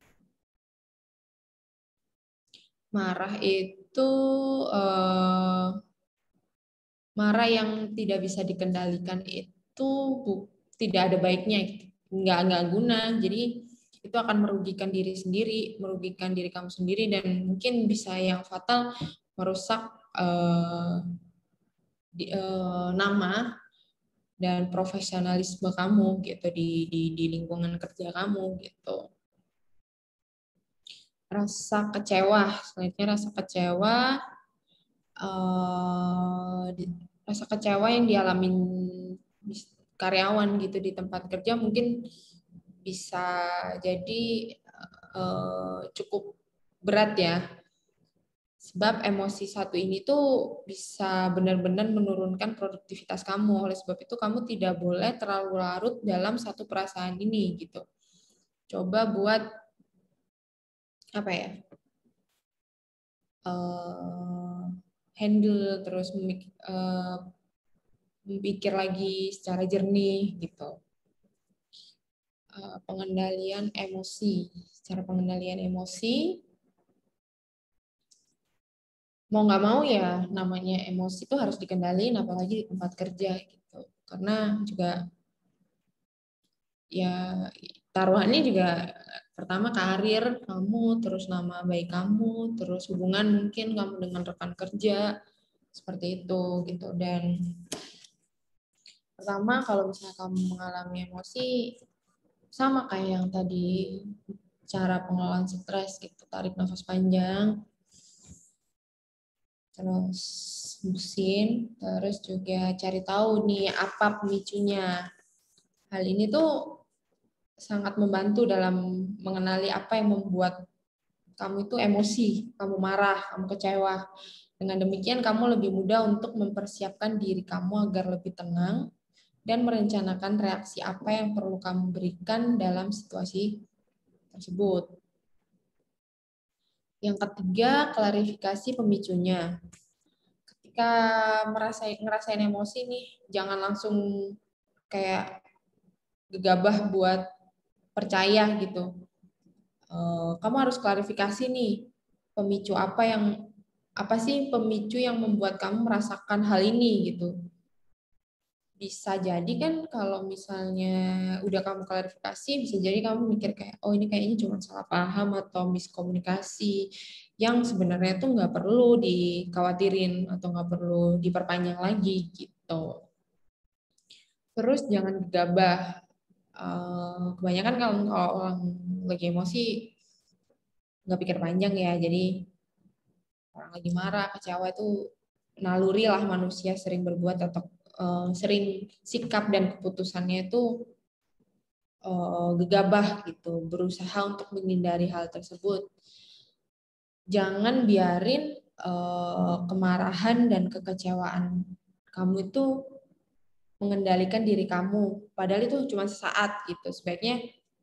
marah itu eh, marah yang tidak bisa dikendalikan itu bu, tidak ada baiknya, gitu. nggak nggak guna. Jadi itu akan merugikan diri sendiri, merugikan diri kamu sendiri, dan mungkin bisa yang fatal merusak eh, di, eh, nama dan profesionalisme kamu gitu di, di di lingkungan kerja kamu gitu. Rasa kecewa, selanjutnya rasa kecewa, uh, di, rasa kecewa yang dialami karyawan gitu di tempat kerja mungkin bisa jadi uh, cukup berat ya. Sebab emosi satu ini tuh bisa benar-benar menurunkan produktivitas kamu. Oleh sebab itu kamu tidak boleh terlalu larut dalam satu perasaan ini gitu. Coba buat apa ya? Uh, handle terus memik uh, memikir lagi secara jernih gitu. Uh, pengendalian emosi. Secara pengendalian emosi mau nggak mau ya namanya emosi itu harus dikendaliin apalagi di tempat kerja gitu karena juga ya taruhannya juga Pertama karir kamu, terus nama baik kamu, terus hubungan mungkin kamu dengan rekan kerja, seperti itu gitu. Dan pertama kalau misalnya kamu mengalami emosi, sama kayak yang tadi, cara pengelolaan stres gitu, tarik nafas panjang, terus hembusin, terus juga cari tahu nih apa pemicunya. Hal ini tuh sangat membantu dalam mengenali apa yang membuat kamu itu emosi, kamu marah, kamu kecewa. Dengan demikian kamu lebih mudah untuk mempersiapkan diri kamu agar lebih tenang dan merencanakan reaksi apa yang perlu kamu berikan dalam situasi tersebut. Yang ketiga, klarifikasi pemicunya. Ketika merasa ngerasain emosi nih, jangan langsung kayak gegabah buat percaya gitu. Kamu harus klarifikasi nih, pemicu apa yang apa sih pemicu yang membuat kamu merasakan hal ini gitu. Bisa jadi kan kalau misalnya udah kamu klarifikasi, bisa jadi kamu mikir kayak, oh ini kayaknya cuma salah paham atau miskomunikasi, yang sebenarnya tuh nggak perlu dikhawatirin atau nggak perlu diperpanjang lagi gitu. Terus jangan gegabah. Kebanyakan kalau, kalau orang lagi emosi nggak pikir panjang ya, jadi orang lagi marah, kecewa itu naluri lah manusia sering berbuat atau uh, sering sikap dan keputusannya itu uh, gegabah gitu, berusaha untuk menghindari hal tersebut. Jangan biarin uh, kemarahan dan kekecewaan kamu itu mengendalikan diri kamu, padahal itu cuma sesaat gitu. Sebaiknya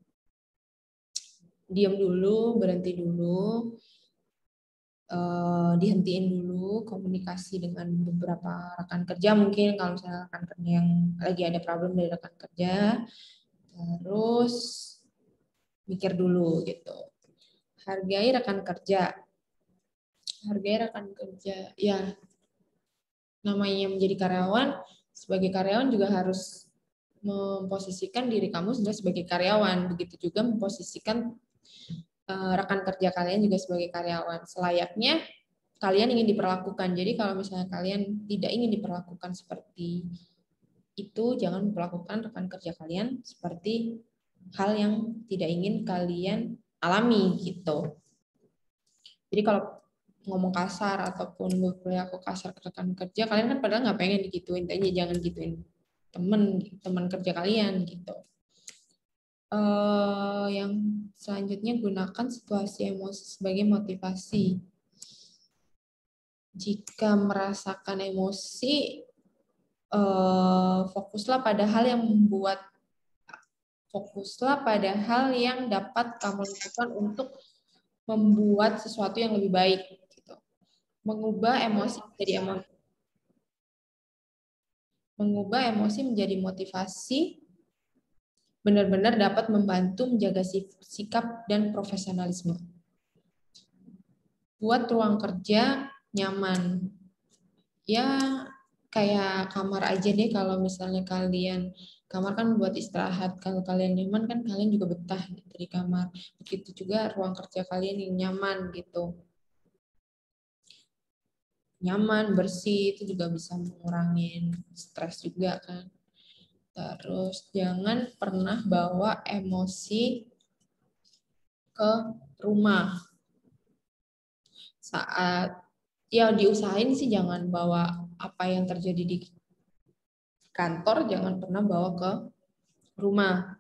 diam dulu, berhenti dulu, Uh, dihentiin dulu komunikasi dengan beberapa rekan kerja, mungkin kalau misalnya rekan kerja yang lagi ada problem dari rekan kerja, terus mikir dulu gitu. Hargai rekan kerja, hargai rekan kerja, ya namanya menjadi karyawan, sebagai karyawan juga harus memposisikan diri kamu sudah sebagai karyawan, begitu juga memposisikan uh, rekan kerja kalian juga sebagai karyawan, selayaknya kalian ingin diperlakukan. Jadi kalau misalnya kalian tidak ingin diperlakukan seperti itu, jangan memperlakukan rekan kerja kalian seperti hal yang tidak ingin kalian alami gitu. Jadi kalau ngomong kasar ataupun berperilaku kasar ke rekan kerja, kalian kan padahal nggak pengen digituin, tapi jangan gituin teman teman kerja kalian gitu. Uh, yang selanjutnya, gunakan situasi emosi sebagai motivasi. Jika merasakan emosi, eh, fokuslah pada hal yang membuat fokuslah pada hal yang dapat kamu lakukan untuk membuat sesuatu yang lebih baik. Gitu. Mengubah emosi menjadi emosi, mengubah emosi menjadi motivasi, benar-benar dapat membantu menjaga sikap dan profesionalisme. Buat ruang kerja nyaman. Ya, kayak kamar aja deh, kalau misalnya kalian, kamar kan buat istirahat, kalau kalian nyaman kan kalian juga betah gitu di kamar. Begitu juga ruang kerja kalian yang nyaman gitu. Nyaman, bersih, itu juga bisa mengurangi stres juga kan. Terus jangan pernah bawa emosi ke rumah. Saat ya diusahain sih jangan bawa apa yang terjadi di kantor, jangan pernah bawa ke rumah.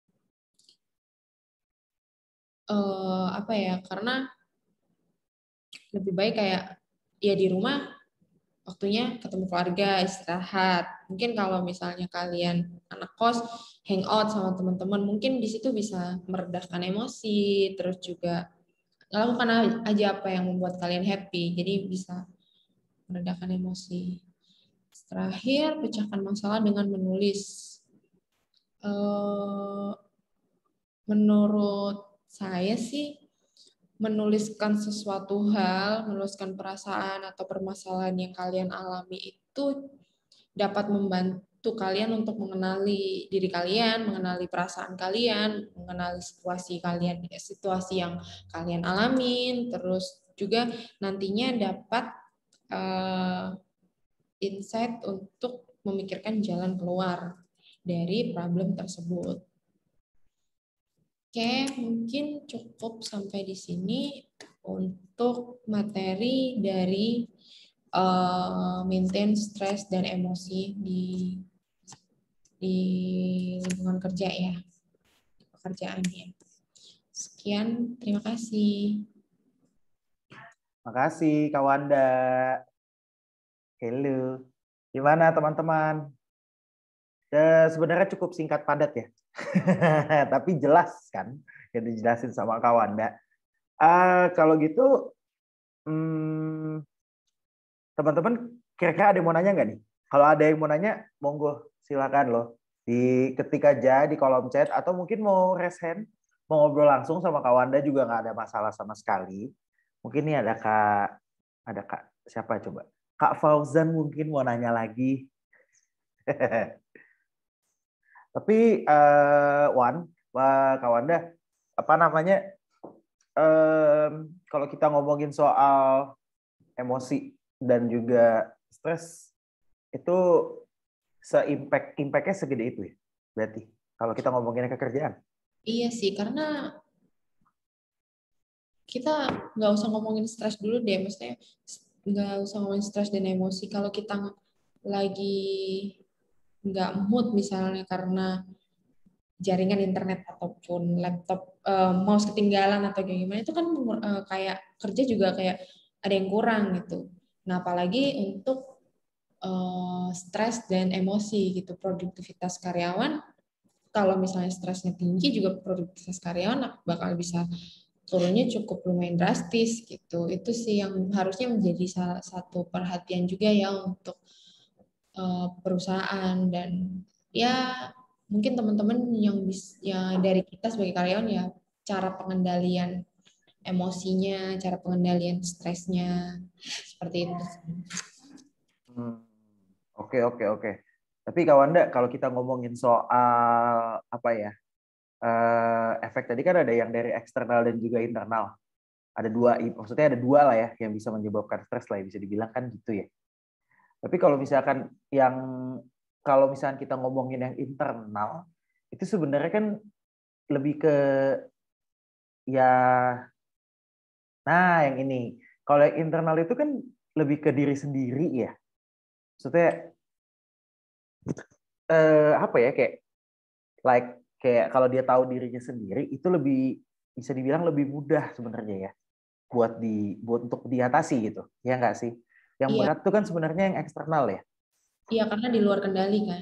Uh, apa ya, karena lebih baik kayak ya di rumah waktunya ketemu keluarga, istirahat. Mungkin kalau misalnya kalian anak kos, hangout sama teman-teman, mungkin di situ bisa meredahkan emosi, terus juga lakukan aja apa yang membuat kalian happy, jadi bisa meredahkan emosi. Terakhir, pecahkan masalah dengan menulis. Uh, menurut saya sih, menuliskan sesuatu hal, menuliskan perasaan atau permasalahan yang kalian alami itu dapat membantu waktu kalian untuk mengenali diri kalian, mengenali perasaan kalian, mengenali situasi kalian, situasi yang kalian alamin, terus juga nantinya dapat uh, insight untuk memikirkan jalan keluar dari problem tersebut. Oke, mungkin cukup sampai di sini untuk materi dari uh, maintain stres dan emosi di di lingkungan kerja ya, pekerjaannya. Sekian, terima kasih. Terima kasih Kak Wanda. Halo, gimana teman-teman? Ya, sebenarnya cukup singkat padat ya, tapi jelas kan yang dijelasin sama Kak Wanda. Uh, kalau gitu, hmm, teman-teman kira-kira ada yang mau nanya nggak nih? Kalau ada yang mau nanya, monggo silakan loh. Diketik aja di kolom chat atau mungkin mau raise hand, mau ngobrol langsung sama Kak Wanda juga nggak ada masalah sama sekali. Mungkin nih ada Kak, ada Kak siapa coba? Kak Fauzan mungkin mau nanya lagi. Tapi uh, Wan, Kak Wanda, apa namanya? Um, kalau kita ngomongin soal emosi dan juga stres, itu se-impact impactnya segede itu ya, berarti kalau kita ngomongin kekerjaan. Iya sih, karena kita nggak usah ngomongin stres dulu deh, maksudnya nggak usah ngomongin stres dan emosi. Kalau kita lagi nggak mood misalnya karena jaringan internet ataupun laptop uh, mouse ketinggalan atau kayak gimana, itu kan uh, kayak kerja juga kayak ada yang kurang gitu. Nah, apalagi untuk uh, stres dan emosi gitu, produktivitas karyawan, kalau misalnya stresnya tinggi juga produktivitas karyawan bakal bisa turunnya cukup lumayan drastis gitu. Itu sih yang harusnya menjadi salah satu perhatian juga ya untuk uh, perusahaan. Dan ya mungkin teman-teman yang bis, ya dari kita sebagai karyawan ya cara pengendalian emosinya, cara pengendalian stresnya seperti itu. Hmm. Oke oke oke. Tapi Kak Wanda, kalau kita ngomongin soal apa ya uh, efek tadi kan ada yang dari eksternal dan juga internal. Ada dua, maksudnya ada dua lah ya yang bisa menyebabkan stres lah, bisa dibilang kan gitu ya. Tapi kalau misalkan yang kalau misalkan kita ngomongin yang internal, itu sebenarnya kan lebih ke ya, nah yang ini. Kalau yang internal itu kan lebih ke diri sendiri ya. Maksudnya eh, apa ya kayak like kayak kalau dia tahu dirinya sendiri itu lebih bisa dibilang lebih mudah sebenarnya ya buat di buat untuk diatasi gitu. Ya enggak sih? Yang Iya, berat tuh kan sebenarnya yang eksternal ya. iya karena di luar kendali kan.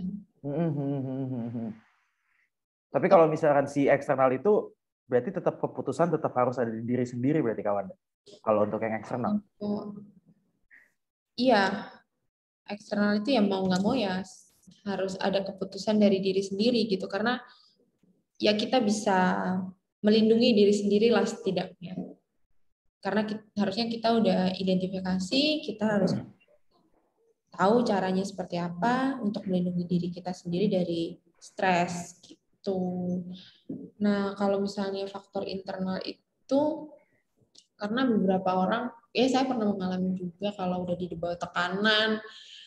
Tapi kalau misalkan si eksternal itu berarti tetap keputusan tetap harus ada di diri sendiri berarti kawan. Kalau untuk yang eksternal. Oh, iya, eksternal itu ya mau nggak mau ya harus ada keputusan dari diri sendiri gitu, karena ya kita bisa melindungi diri sendiri lah setidaknya. Karena kita, harusnya kita udah identifikasi, kita harus tahu caranya seperti apa untuk melindungi diri kita sendiri dari stres gitu. Nah, kalau misalnya faktor internal itu karena beberapa orang, ya saya pernah mengalami juga kalau udah di bawah tekanan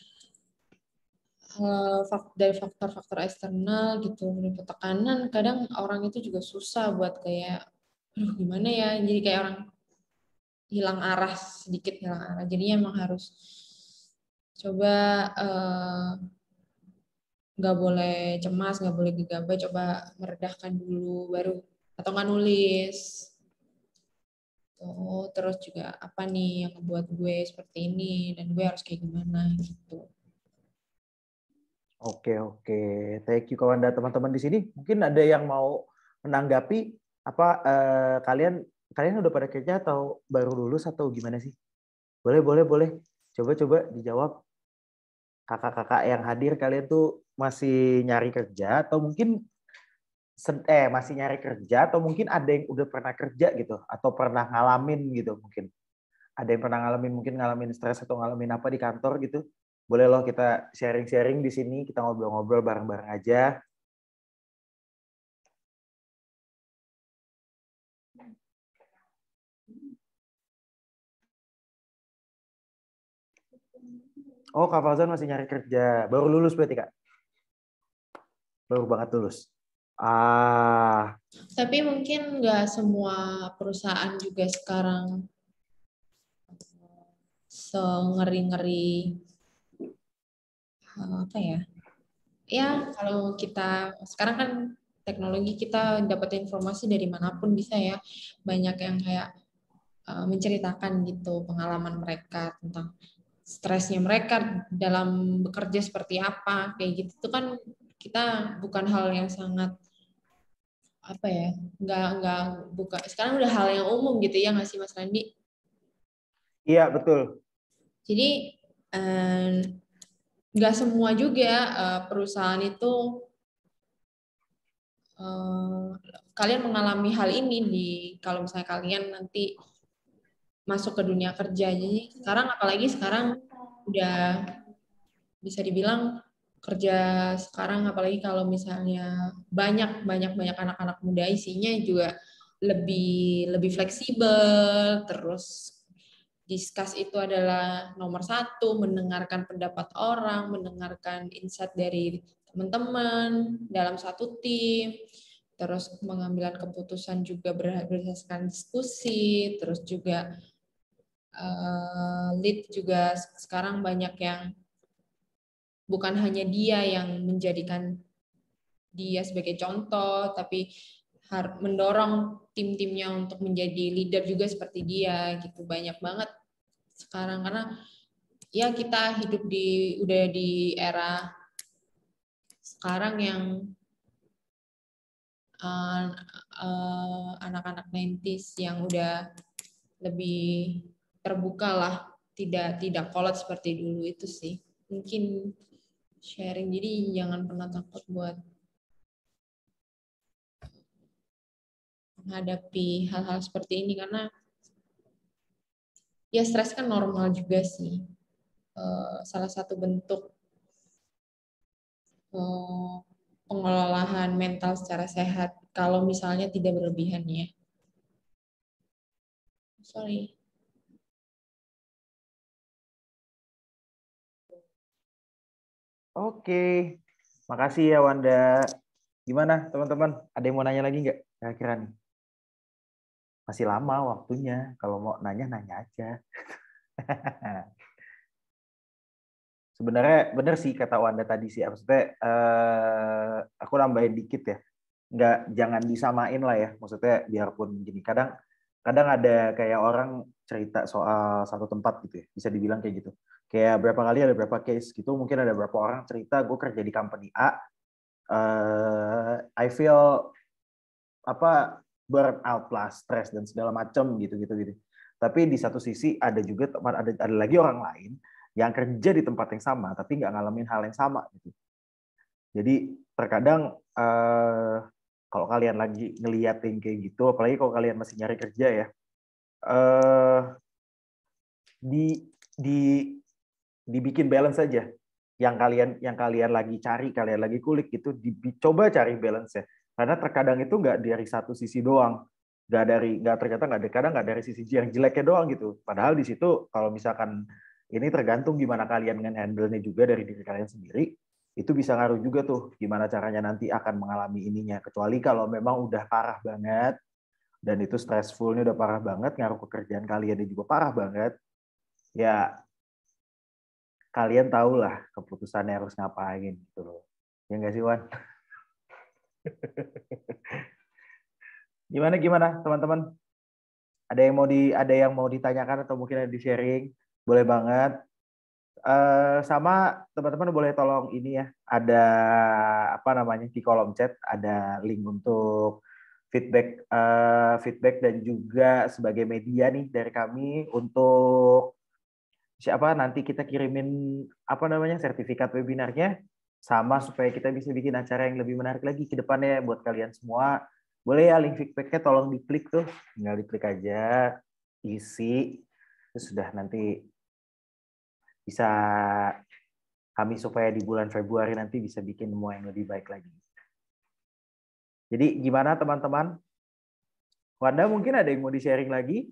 dari faktor-faktor eksternal gitu, dari tekanan, kadang orang itu juga susah buat kayak, aduh gimana ya, jadi kayak orang hilang arah sedikit, hilang arah. Jadinya emang harus coba nggak uh, boleh cemas, nggak boleh gegabah, coba meredahkan dulu, baru atau nggak nulis. Oh, terus juga apa nih yang membuat gue seperti ini dan gue harus kayak gimana gitu. Oke oke, thank you kawan dan teman-teman di sini. Mungkin ada yang mau menanggapi apa eh, kalian kalian udah pada kerja atau baru lulus atau gimana sih? Boleh boleh boleh. Coba-coba dijawab. Kakak-kakak yang hadir kalian tuh masih nyari kerja atau mungkin eh masih nyari kerja atau mungkin ada yang udah pernah kerja gitu atau pernah ngalamin gitu mungkin. Ada yang pernah ngalamin mungkin ngalamin stres atau ngalamin apa di kantor gitu. Boleh loh kita sharing-sharing di sini, kita ngobrol-ngobrol bareng-bareng aja. Oh, Kak Fauzan masih nyari kerja. Baru lulus berarti, Kak? Baru banget lulus. Ah. Tapi mungkin nggak semua perusahaan juga sekarang sengeri-ngeri apa ya? Ya, kalau kita sekarang kan teknologi kita dapat informasi dari manapun bisa ya. Banyak yang kayak uh, menceritakan gitu pengalaman mereka tentang stresnya mereka dalam bekerja seperti apa kayak gitu. Itu kan kita bukan hal yang sangat apa ya? Nggak nggak buka. Sekarang udah hal yang umum gitu ya nggak sih Mas Randi? Iya, betul. Jadi um, nggak semua juga uh, perusahaan itu uh, kalian mengalami hal ini di kalau misalnya kalian nanti masuk ke dunia kerja. Jadi sekarang apalagi sekarang udah bisa dibilang kerja sekarang apalagi kalau misalnya banyak banyak banyak anak-anak muda isinya juga lebih lebih fleksibel, terus discuss itu adalah nomor satu, mendengarkan pendapat orang, mendengarkan insight dari teman-teman dalam satu tim, terus pengambilan keputusan juga berdasarkan diskusi, terus juga uh, lead juga sekarang banyak yang bukan hanya dia yang menjadikan dia sebagai contoh, tapi mendorong tim-timnya untuk menjadi leader juga seperti dia gitu. Banyak banget sekarang karena ya kita hidup di udah di era sekarang yang uh, uh, anak-anak nineties yang udah lebih terbuka lah, tidak tidak kolot seperti dulu itu sih. Mungkin sharing, jadi jangan pernah takut buat menghadapi hal-hal seperti ini karena ya stres kan normal juga sih. Uh, salah satu bentuk uh, pengelolaan mental secara sehat kalau misalnya tidak berlebihan ya. Sorry. Oke, makasih ya Wanda. Gimana teman-teman? Ada yang mau nanya lagi nggak? Kira-kira nih. Masih lama waktunya. Kalau mau nanya, nanya aja. Sebenarnya bener sih kata Wanda tadi sih. Maksudnya eh, aku nambahin dikit ya. Nggak, jangan disamain lah ya. Maksudnya biarpun gini. Kadang kadang ada kayak orang cerita soal satu tempat gitu ya. Bisa dibilang kayak gitu. Kayak berapa kali ada berapa case gitu. Mungkin ada berapa orang cerita gue kerja di company A. Uh, I feel apa burn out lah, stres dan segala macam gitu-gitu gitu. Tapi di satu sisi ada juga ada ada lagi orang lain yang kerja di tempat yang sama tapi nggak ngalamin hal yang sama gitu. Jadi terkadang eh, kalau kalian lagi ngeliatin kayak gitu, apalagi kalau kalian masih nyari kerja ya, eh, di di dibikin balance aja. Yang kalian yang kalian lagi cari, kalian lagi kulik gitu, dicoba cari balance ya. Karena terkadang itu nggak dari satu sisi doang, nggak dari nggak ternyata nggak ada kadang nggak dari sisi yang jeleknya doang gitu. Padahal di situ kalau misalkan ini tergantung gimana kalian nge-handle-nya juga dari diri kalian sendiri, itu bisa ngaruh juga tuh gimana caranya nanti akan mengalami ininya. Kecuali kalau memang udah parah banget dan itu stressful-nya udah parah banget, ngaruh ke kerjaan kalian juga parah banget, ya kalian tahulah keputusannya harus ngapain gitu loh. Ya nggak sih Wan? Gimana gimana teman-teman? Ada yang mau di ada yang mau ditanyakan atau mungkin ada di sharing? Boleh banget. Uh, sama teman-teman boleh tolong ini ya, ada apa namanya di kolom chat ada link untuk feedback uh, feedback dan juga sebagai media nih dari kami untuk siapa nanti kita kirimin apa namanya sertifikat webinarnya, sama supaya kita bisa bikin acara yang lebih menarik lagi ke depannya buat kalian semua. Boleh ya link feedbacknya tolong diklik tuh, tinggal diklik aja, isi, terus sudah nanti bisa kami supaya di bulan Februari nanti bisa bikin semua yang lebih baik lagi. Jadi gimana teman-teman? Wanda mungkin ada yang mau di-sharing lagi?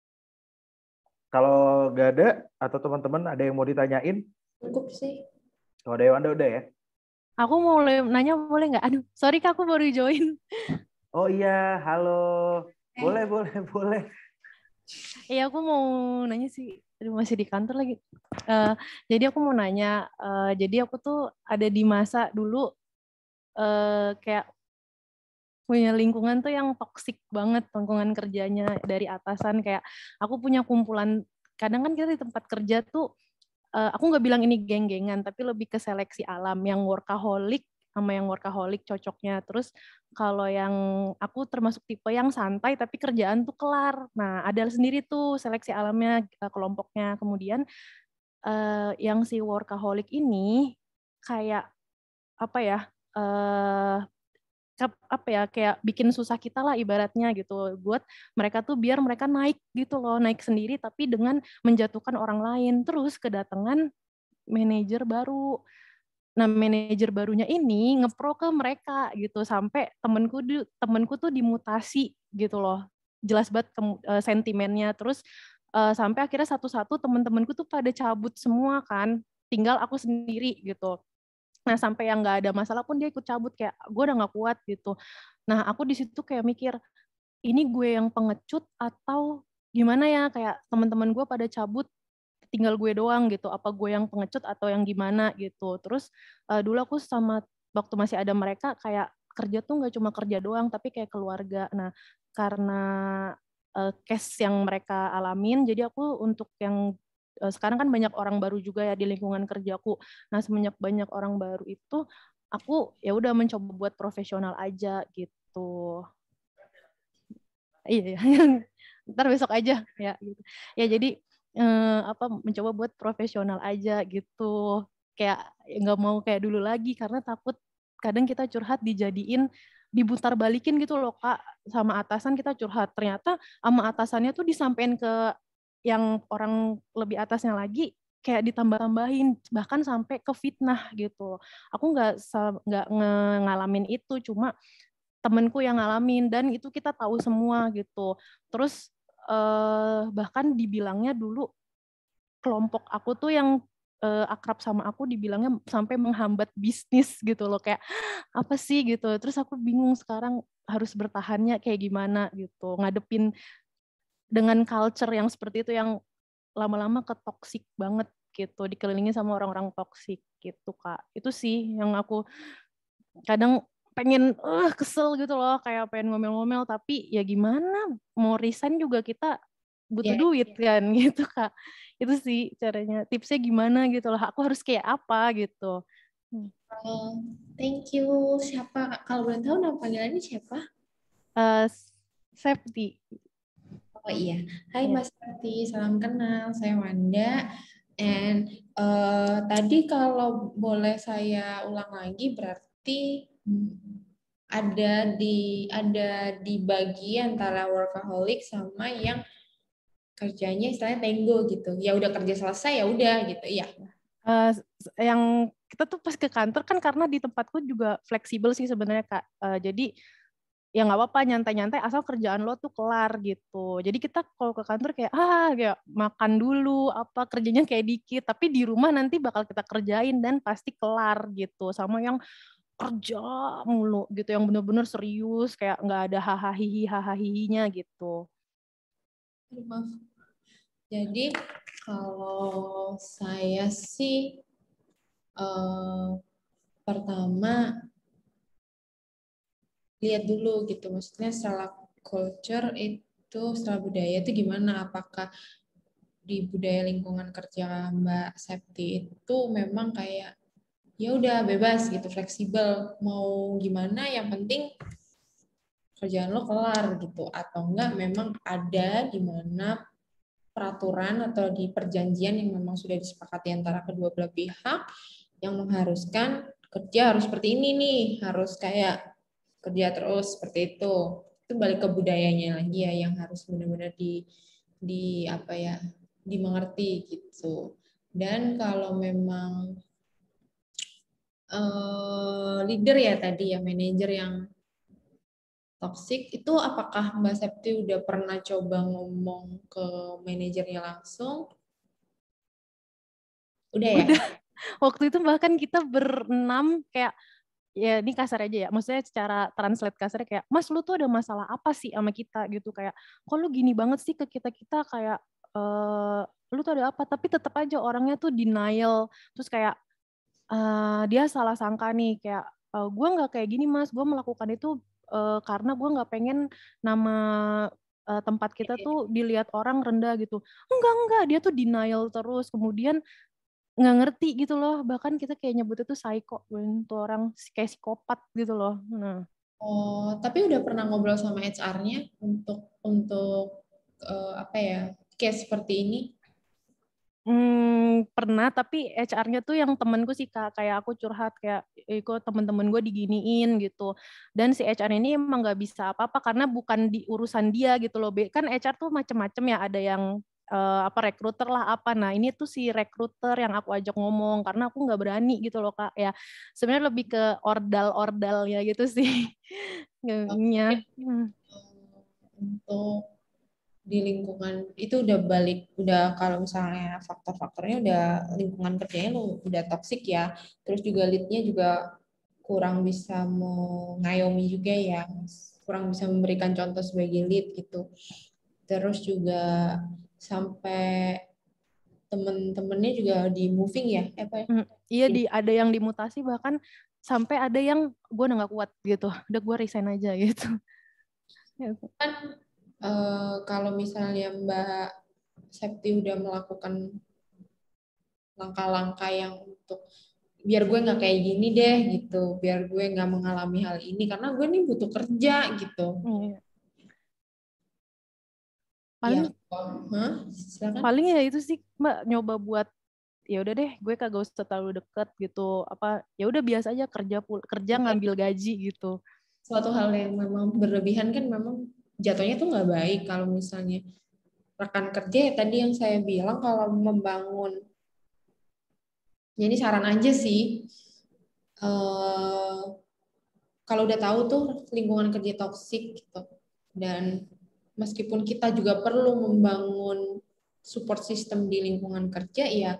Kalau nggak ada, atau teman-teman ada yang mau ditanyain? Cukup sih. Kalau ada Wanda udah ya? Aku mau nanya boleh nggak? Aduh, sorry Kak, aku baru join. Oh iya, halo. Boleh, boleh, boleh. Iya, aku mau nanya sih. Aduh, masih di kantor lagi. Uh, jadi aku mau nanya, uh, jadi aku tuh ada di masa dulu uh, kayak punya lingkungan tuh yang toksik banget, lingkungan kerjanya dari atasan. Kayak aku punya kumpulan, kadang kan kita di tempat kerja tuh, uh, aku nggak bilang ini geng-gengan, tapi lebih ke seleksi alam, yang workaholic sama yang workaholic cocoknya. Terus kalau yang aku termasuk tipe yang santai tapi kerjaan tuh kelar. Nah, ada sendiri tuh seleksi alamnya, kelompoknya. Kemudian uh, yang si workaholic ini kayak apa ya? Uh, apa ya kayak bikin susah kita lah ibaratnya gitu, buat mereka tuh biar mereka naik gitu loh, naik sendiri tapi dengan menjatuhkan orang lain. Terus kedatangan manajer baru. Nah, manajer barunya ini ngepro ke mereka gitu, sampai temenku temenku tuh dimutasi gitu loh. Jelas banget uh, sentimennya. Terus uh, sampai akhirnya satu-satu temen-temenku tuh pada cabut semua kan, tinggal aku sendiri gitu. Nah, sampai yang nggak ada masalah pun dia ikut cabut, kayak gue udah nggak kuat gitu. Nah, aku di situ kayak mikir, ini gue yang pengecut atau gimana ya, kayak teman-teman gue pada cabut, tinggal gue doang gitu, apa gue yang pengecut atau yang gimana gitu. Terus uh, dulu aku sama, waktu masih ada mereka, kayak kerja tuh nggak cuma kerja doang, tapi kayak keluarga. Nah, karena uh, case yang mereka alamin, jadi aku untuk yang uh, sekarang kan banyak orang baru juga ya di lingkungan kerjaku. Nah, semenjak banyak orang baru itu, aku ya udah mencoba buat profesional aja gitu. Iya, ntar besok aja ya. Gitu. Ya jadi eh, apa mencoba buat profesional aja gitu. Kayak nggak mau kayak dulu lagi karena takut kadang kita curhat dijadiin diputar balikin gitu loh Kak, sama atasan kita curhat, ternyata sama atasannya tuh disampein ke yang orang lebih atasnya lagi, kayak ditambah-tambahin bahkan sampai ke fitnah gitu. Aku nggak nggak ngalamin itu, cuma temenku yang ngalamin, dan itu kita tahu semua gitu. Terus eh, bahkan dibilangnya dulu kelompok aku tuh yang eh, akrab sama aku dibilangnya sampai menghambat bisnis gitu loh, kayak apa sih gitu. Terus aku bingung sekarang harus bertahannya kayak gimana gitu, ngadepin dengan culture yang seperti itu yang lama-lama ketoksik banget gitu, dikelilingi sama orang-orang toksik gitu Kak. Itu sih yang aku kadang pengen uh, kesel gitu loh, kayak pengen ngomel-ngomel, tapi ya gimana, mau resign juga kita butuh yeah, duit yeah. kan gitu Kak. Itu sih caranya, tipsnya gimana gitu loh, aku harus kayak apa gitu. Uh, thank you. Siapa, kalau boleh tahu nama panggilannya siapa? Uh, Safety. Oh iya, hai yeah. Mas Safety, salam kenal, saya Wanda. And uh, tadi kalau boleh saya ulang lagi, berarti ada di ada di bagi antara workaholic sama yang kerjanya istilahnya tenggo gitu. Ya udah kerja selesai ya udah gitu, ya. Uh, yang kita tuh pas ke kantor kan, karena di tempatku juga fleksibel sih sebenarnya Kak. Uh, jadi ya nggak apa-apa, nyantai-nyantai asal kerjaan lo tuh kelar gitu. Jadi kita kalau ke kantor kayak ah kayak makan dulu, apa kerjanya kayak dikit, tapi di rumah nanti bakal kita kerjain dan pasti kelar gitu. Sama yang kerja mulu gitu, yang bener-bener serius, kayak nggak ada hahaha hahaha gitu. Maaf. Jadi kalau saya sih eh, pertama lihat dulu gitu, maksudnya secara culture itu, secara budaya itu gimana, apakah di budaya lingkungan kerja Mbak Septi itu memang kayak ya udah bebas gitu, fleksibel, mau gimana yang penting kerjaan lo kelar gitu, atau enggak memang ada di mana peraturan atau di perjanjian yang memang sudah disepakati antara kedua belah pihak yang mengharuskan kerja harus seperti ini nih, harus kayak kerja terus seperti itu. Itu balik ke budayanya lagi ya, yang harus benar-benar di di apa ya, dimengerti gitu. Dan kalau memang uh, leader ya tadi ya, manajer yang toxic, itu apakah Mbak Septi udah pernah coba ngomong ke manajernya langsung? Udah ya? Udah. Waktu itu bahkan kita berenam kayak, ya ini kasar aja ya, maksudnya secara translate kasarnya kayak, Mas lu tuh ada masalah apa sih sama kita gitu, kayak kok lu gini banget sih ke kita-kita, kayak uh, lu tuh ada apa, tapi tetap aja orangnya tuh denial, terus kayak uh, dia salah sangka nih, kayak uh, gue nggak kayak gini Mas, gue melakukan itu uh, karena gue nggak pengen nama uh, tempat kita tuh dilihat orang rendah gitu. Enggak, enggak, dia tuh denial terus, kemudian nggak ngerti gitu loh, bahkan kita kayak nyebutnya tuh psycho, tuh orang kayak psikopat gitu loh. Nah, Oh, tapi udah pernah ngobrol sama H R-nya untuk untuk uh, apa ya, case seperti ini? hmm, pernah, tapi H R-nya tuh yang temenku sih Kak, kayak aku curhat kayak, eh, kok temen-temen gue diginiin gitu, dan si H R ini emang nggak bisa apa-apa karena bukan di urusan dia gitu loh. Kan H R tuh macem-macem ya, ada yang uh, apa rekruter lah apa, nah ini tuh si rekruter yang aku ajak ngomong karena aku nggak berani gitu loh Kak, ya sebenarnya lebih ke ordal-ordalnya gitu sih. Ya. Hmm. Untuk di lingkungan itu udah balik, udah kalau misalnya faktor-faktornya udah lingkungan kerjanya lu udah toksik ya, terus juga lead-nya juga kurang bisa mengayomi juga ya, kurang bisa memberikan contoh sebagai lead gitu, terus juga sampai temen-temennya juga di moving ya, apa ya? Hmm, iya, di ada yang dimutasi, bahkan sampai ada yang gue udah gak kuat gitu, udah gue resign aja gitu. Kan eh, kalau misalnya Mbak Septi udah melakukan langkah-langkah yang untuk biar gue nggak kayak gini deh gitu, biar gue nggak mengalami hal ini karena gue nih butuh kerja gitu. Iya. Ya, Paling huh? Silakan. paling ya itu sih Mbak, nyoba buat ya udah deh gue kagak usah terlalu deket gitu, apa ya udah biasa aja kerja pul kerja ngambil gaji gitu. Suatu hal yang memang berlebihan kan memang jatuhnya tuh nggak baik kalau misalnya rekan kerja ya tadi yang saya bilang kalau membangun, jadi saran aja sih, eh, kalau udah tahu tuh lingkungan kerja toksik gitu, dan meskipun kita juga perlu membangun support system di lingkungan kerja ya,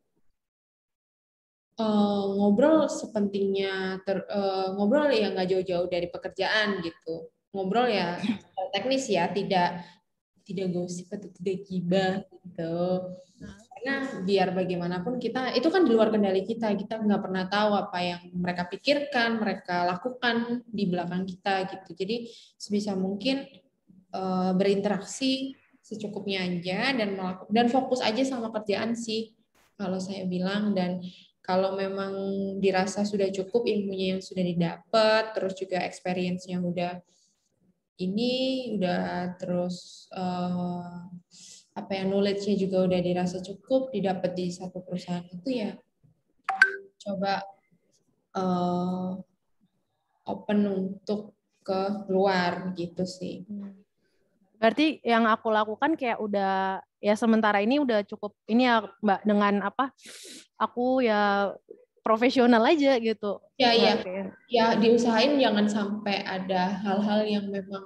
uh, ngobrol sepentingnya ter, uh, ngobrol ya nggak jauh-jauh dari pekerjaan gitu, ngobrol ya teknis ya, tidak tidak gosip atau tidak gibah gitu, karena biar bagaimanapun kita itu kan di luar kendali kita, kita nggak pernah tahu apa yang mereka pikirkan, mereka lakukan di belakang kita gitu. Jadi sebisa mungkin uh, berinteraksi secukupnya aja dan melakukan dan fokus aja sama kerjaan sih kalau saya bilang. Dan kalau memang dirasa sudah cukup ilmunya yang sudah didapat, terus juga experience-nya udah ini udah terus uh, apa ya, knowledge-nya juga udah dirasa cukup didapat di satu perusahaan itu ya, coba uh, open untuk ke luar gitu sih. Berarti yang aku lakukan kayak udah ya sementara ini udah cukup ini ya Mbak, dengan apa aku ya profesional aja gitu. Ya, ya, Kayak, ya diusahain jangan sampai ada hal-hal yang memang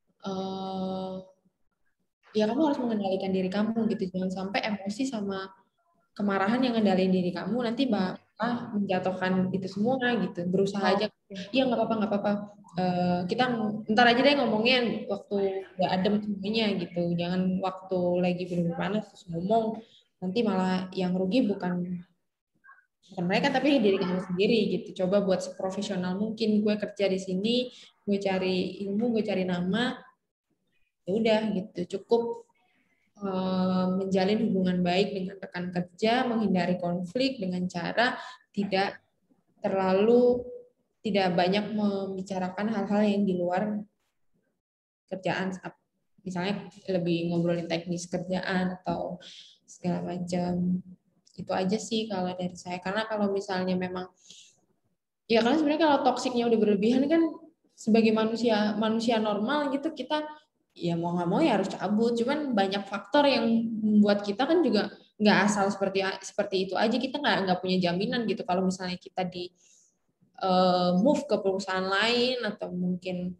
uh, ya kamu harus mengendalikan diri kamu gitu, jangan sampai emosi sama kemarahan yang ngendaliin diri kamu nanti bakal menjatuhkan itu semua gitu. Berusaha oh, aja, iya nggak apa-apa nggak apa-apa, uh, kita ntar aja deh ngomongin waktu udah adem semuanya gitu, jangan waktu lagi bener-bener panas terus ngomong, nanti malah yang rugi bukan bukan mereka tapi diri kamu sendiri gitu. Coba buat seprofesional mungkin, gue kerja di sini, gue cari ilmu, gue cari nama, ya udah gitu, cukup uh, menjalin hubungan baik dengan rekan kerja, menghindari konflik dengan cara tidak terlalu tidak banyak membicarakan hal-hal yang di luar kerjaan, misalnya lebih ngobrolin teknis kerjaan atau segala macam. Itu aja sih kalau dari saya, karena kalau misalnya memang ya, karena sebenarnya kalau toksiknya udah berlebihan kan sebagai manusia manusia normal gitu, kita ya mau nggak mau ya harus cabut. Cuman banyak faktor yang membuat kita kan juga nggak asal seperti seperti itu aja, kita nggak nggak punya jaminan gitu kalau misalnya kita di uh, move ke perusahaan lain atau mungkin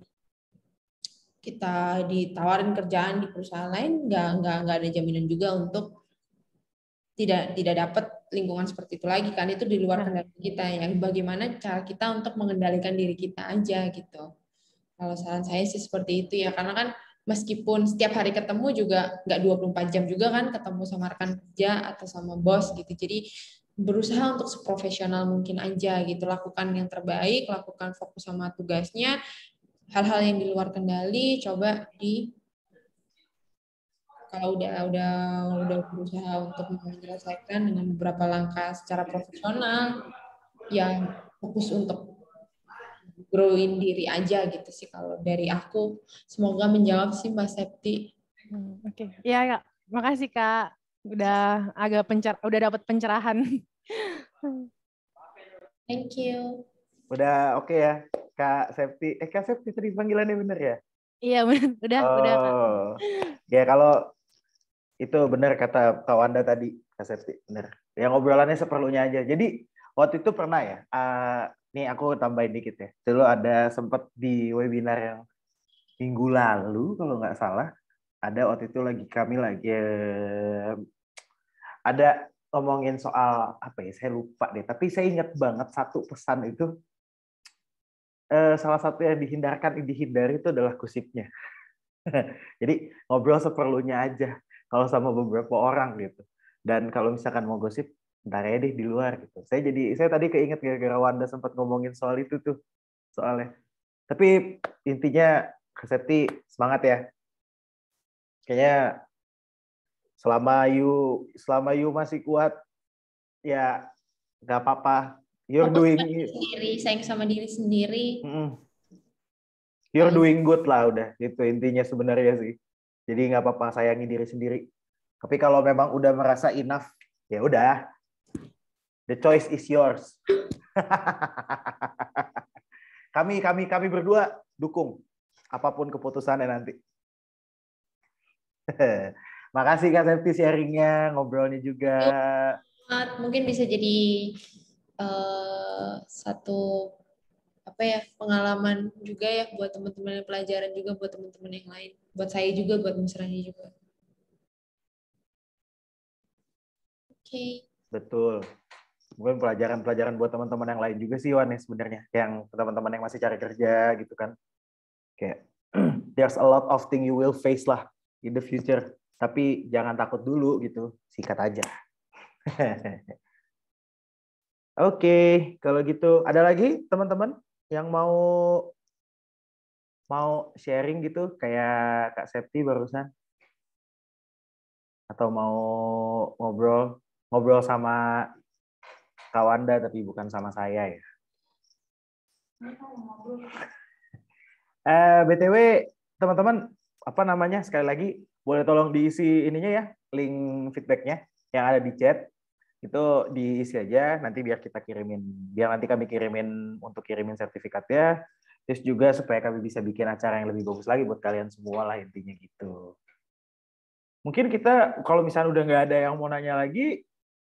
kita ditawarin kerjaan di perusahaan lain, nggak nggak nggak ada jaminan juga untuk tidak tidak dapat lingkungan seperti itu lagi kan. Itu di luar kendali kita, yang bagaimana cara kita untuk mengendalikan diri kita aja gitu. Kalau saran saya sih seperti itu ya, karena kan meskipun setiap hari ketemu juga nggak dua puluh empat jam juga kan ketemu sama rekan kerja atau sama bos gitu. Jadi berusaha untuk seprofesional mungkin aja gitu, lakukan yang terbaik, lakukan fokus sama tugasnya. Hal-hal yang di luar kendali coba di kalau udah udah udah berusaha untuk menyelesaikan dengan beberapa langkah secara profesional yang fokus untuk growing diri aja gitu sih kalau dari aku. Semoga menjawab sih Mbak Septi. Hmm, Oke, okay. Ya Kak, makasih Kak, udah agak pencer, udah dapat pencerahan. Thank you. Udah oke okay ya, Kak Septi. Eh, Kak Septi tadi panggilannya bener ya? Iya, bener. udah, oh. udah Kak. Ya kalau itu benar kata Kak Wanda tadi, Kak Septi, bener. Ya ngobrolannya seperlunya aja. Jadi waktu itu pernah ya, uh, nih aku tambahin dikit ya. Dulu ada sempat di webinar yang minggu lalu kalau nggak salah, ada waktu itu lagi kami lagi uh, ada ngomongin soal apa ya, saya lupa deh. Tapi saya ingat banget satu pesan itu, eh, salah satu yang dihindarkan, dihindari itu adalah gosipnya. Jadi ngobrol seperlunya aja kalau sama beberapa orang gitu. Dan kalau misalkan mau gosip, ntar ya deh di luar gitu. Saya jadi saya tadi keinget gara-gara Wanda sempat ngomongin soal itu tuh soalnya. Tapi intinya Septi semangat ya. Kayaknya selama you selama you masih kuat ya nggak apa-apa. You're Fokus doing sama diri sendiri, sayang sama diri sendiri. You're doing good lah udah. Itu intinya sebenarnya sih. Jadi nggak apa-apa, sayangi diri sendiri. Tapi kalau memang udah merasa enough, ya udah. The choice is yours. kami kami kami berdua dukung apapun keputusannya nanti. Makasih Kak Septi sharingnya, ngobrolnya juga. Mungkin bisa jadi uh, satu apa ya pengalaman juga ya buat teman-teman, pelajaran juga buat teman-teman yang lain, buat saya juga, buat Mas Rani juga. Oke. Okay. Betul. Mungkin pelajaran-pelajaran buat teman-teman yang lain juga sih Wan ya sebenarnya, yang teman-teman yang masih cari kerja gitu kan. Kayak there's a lot of thing you will face lah in the future. Tapi jangan takut dulu gitu, sikat aja. Oke, okay, kalau gitu ada lagi teman-teman yang mau mau sharing gitu kayak Kak Septi barusan, atau mau ngobrol ngobrol sama Kak Wanda tapi bukan sama saya ya. Eh, B T W teman-teman, apa namanya, sekali lagi boleh tolong diisi ininya ya, link feedbacknya yang ada di chat itu diisi aja nanti biar kita kirimin, biar nanti kami kirimin untuk kirimin sertifikatnya, terus juga supaya kami bisa bikin acara yang lebih bagus lagi buat kalian semua lah intinya gitu. Mungkin kita kalau misalnya udah nggak ada yang mau nanya lagi,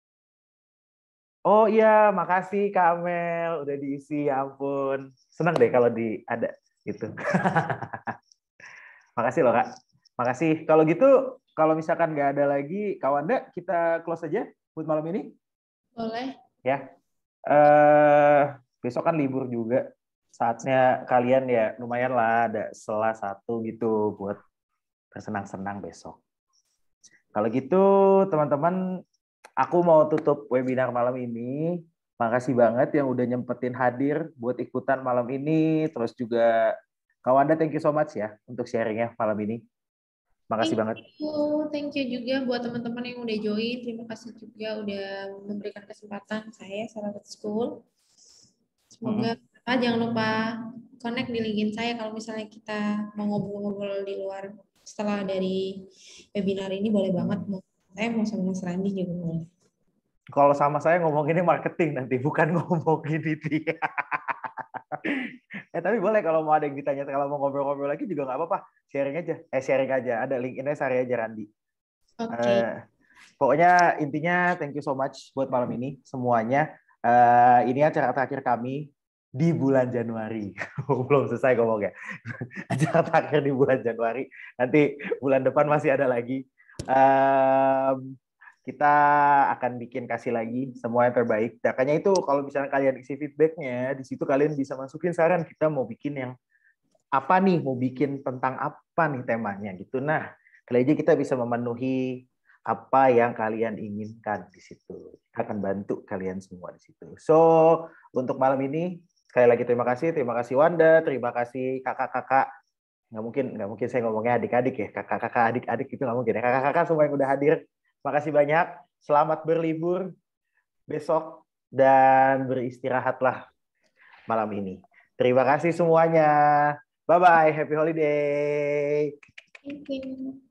oh iya makasih Kak Amel udah diisi, ya ampun senang deh kalau di ada gitu. Makasih loh Kak, makasih. Kalau gitu kalau misalkan nggak ada lagi Kak Wanda, kita close aja buat malam ini. Boleh. Ya. Eh, besok kan libur juga. Saatnya kalian ya lumayan lah ada sela satu gitu buat bersenang-senang besok. Kalau gitu teman-teman, aku mau tutup webinar malam ini. Makasih banget yang udah nyempetin hadir buat ikutan malam ini. Terus juga Kak Wanda, thank you so much ya untuk sharingnya malam ini. Makasih thank banget. You. Thank you juga buat teman-teman yang udah join. Terima kasih juga udah memberikan kesempatan saya, Sahabat School. Semoga mm-hmm. ah, jangan lupa connect di LinkedIn saya kalau misalnya kita mau ngobrol-ngobrol di luar setelah dari webinar ini, boleh banget. Saya mau sama Mas Randi juga boleh. Kalau sama saya ngomonginnya marketing nanti, bukan ngomongin itu. eh tapi boleh kalau mau ada yang ditanya, kalau mau ngobrol-ngobrol lagi juga nggak apa-apa, sharing aja, eh sharing aja, ada LinkedIn-nya, share aja Randi. Oke. Okay. Uh, pokoknya intinya thank you so much buat malam ini semuanya. Uh, ini acara terakhir kami di bulan Januari. Belum selesai ngomongnya. Acara terakhir di bulan Januari. Nanti bulan depan masih ada lagi. Um, kita akan bikin kasih lagi semua yang terbaik. Makanya itu kalau misalnya kalian isi feedbacknya, di situ kalian bisa masukin saran kita mau bikin yang apa nih, mau bikin tentang apa nih temanya gitu. Nah, kali aja kita bisa memenuhi apa yang kalian inginkan di situ. Kita akan bantu kalian semua di situ. So, untuk malam ini sekali lagi terima kasih, terima kasih Wanda, terima kasih kakak-kakak. Nggak mungkin, nggak mungkin saya ngomongnya adik-adik ya, kakak-kakak, adik-adik itu nggak mungkin ya. Kakak-kakak semua yang udah hadir, terima kasih banyak. Selamat berlibur besok dan beristirahatlah malam ini. Terima kasih semuanya. Bye-bye, happy holiday. Thank you.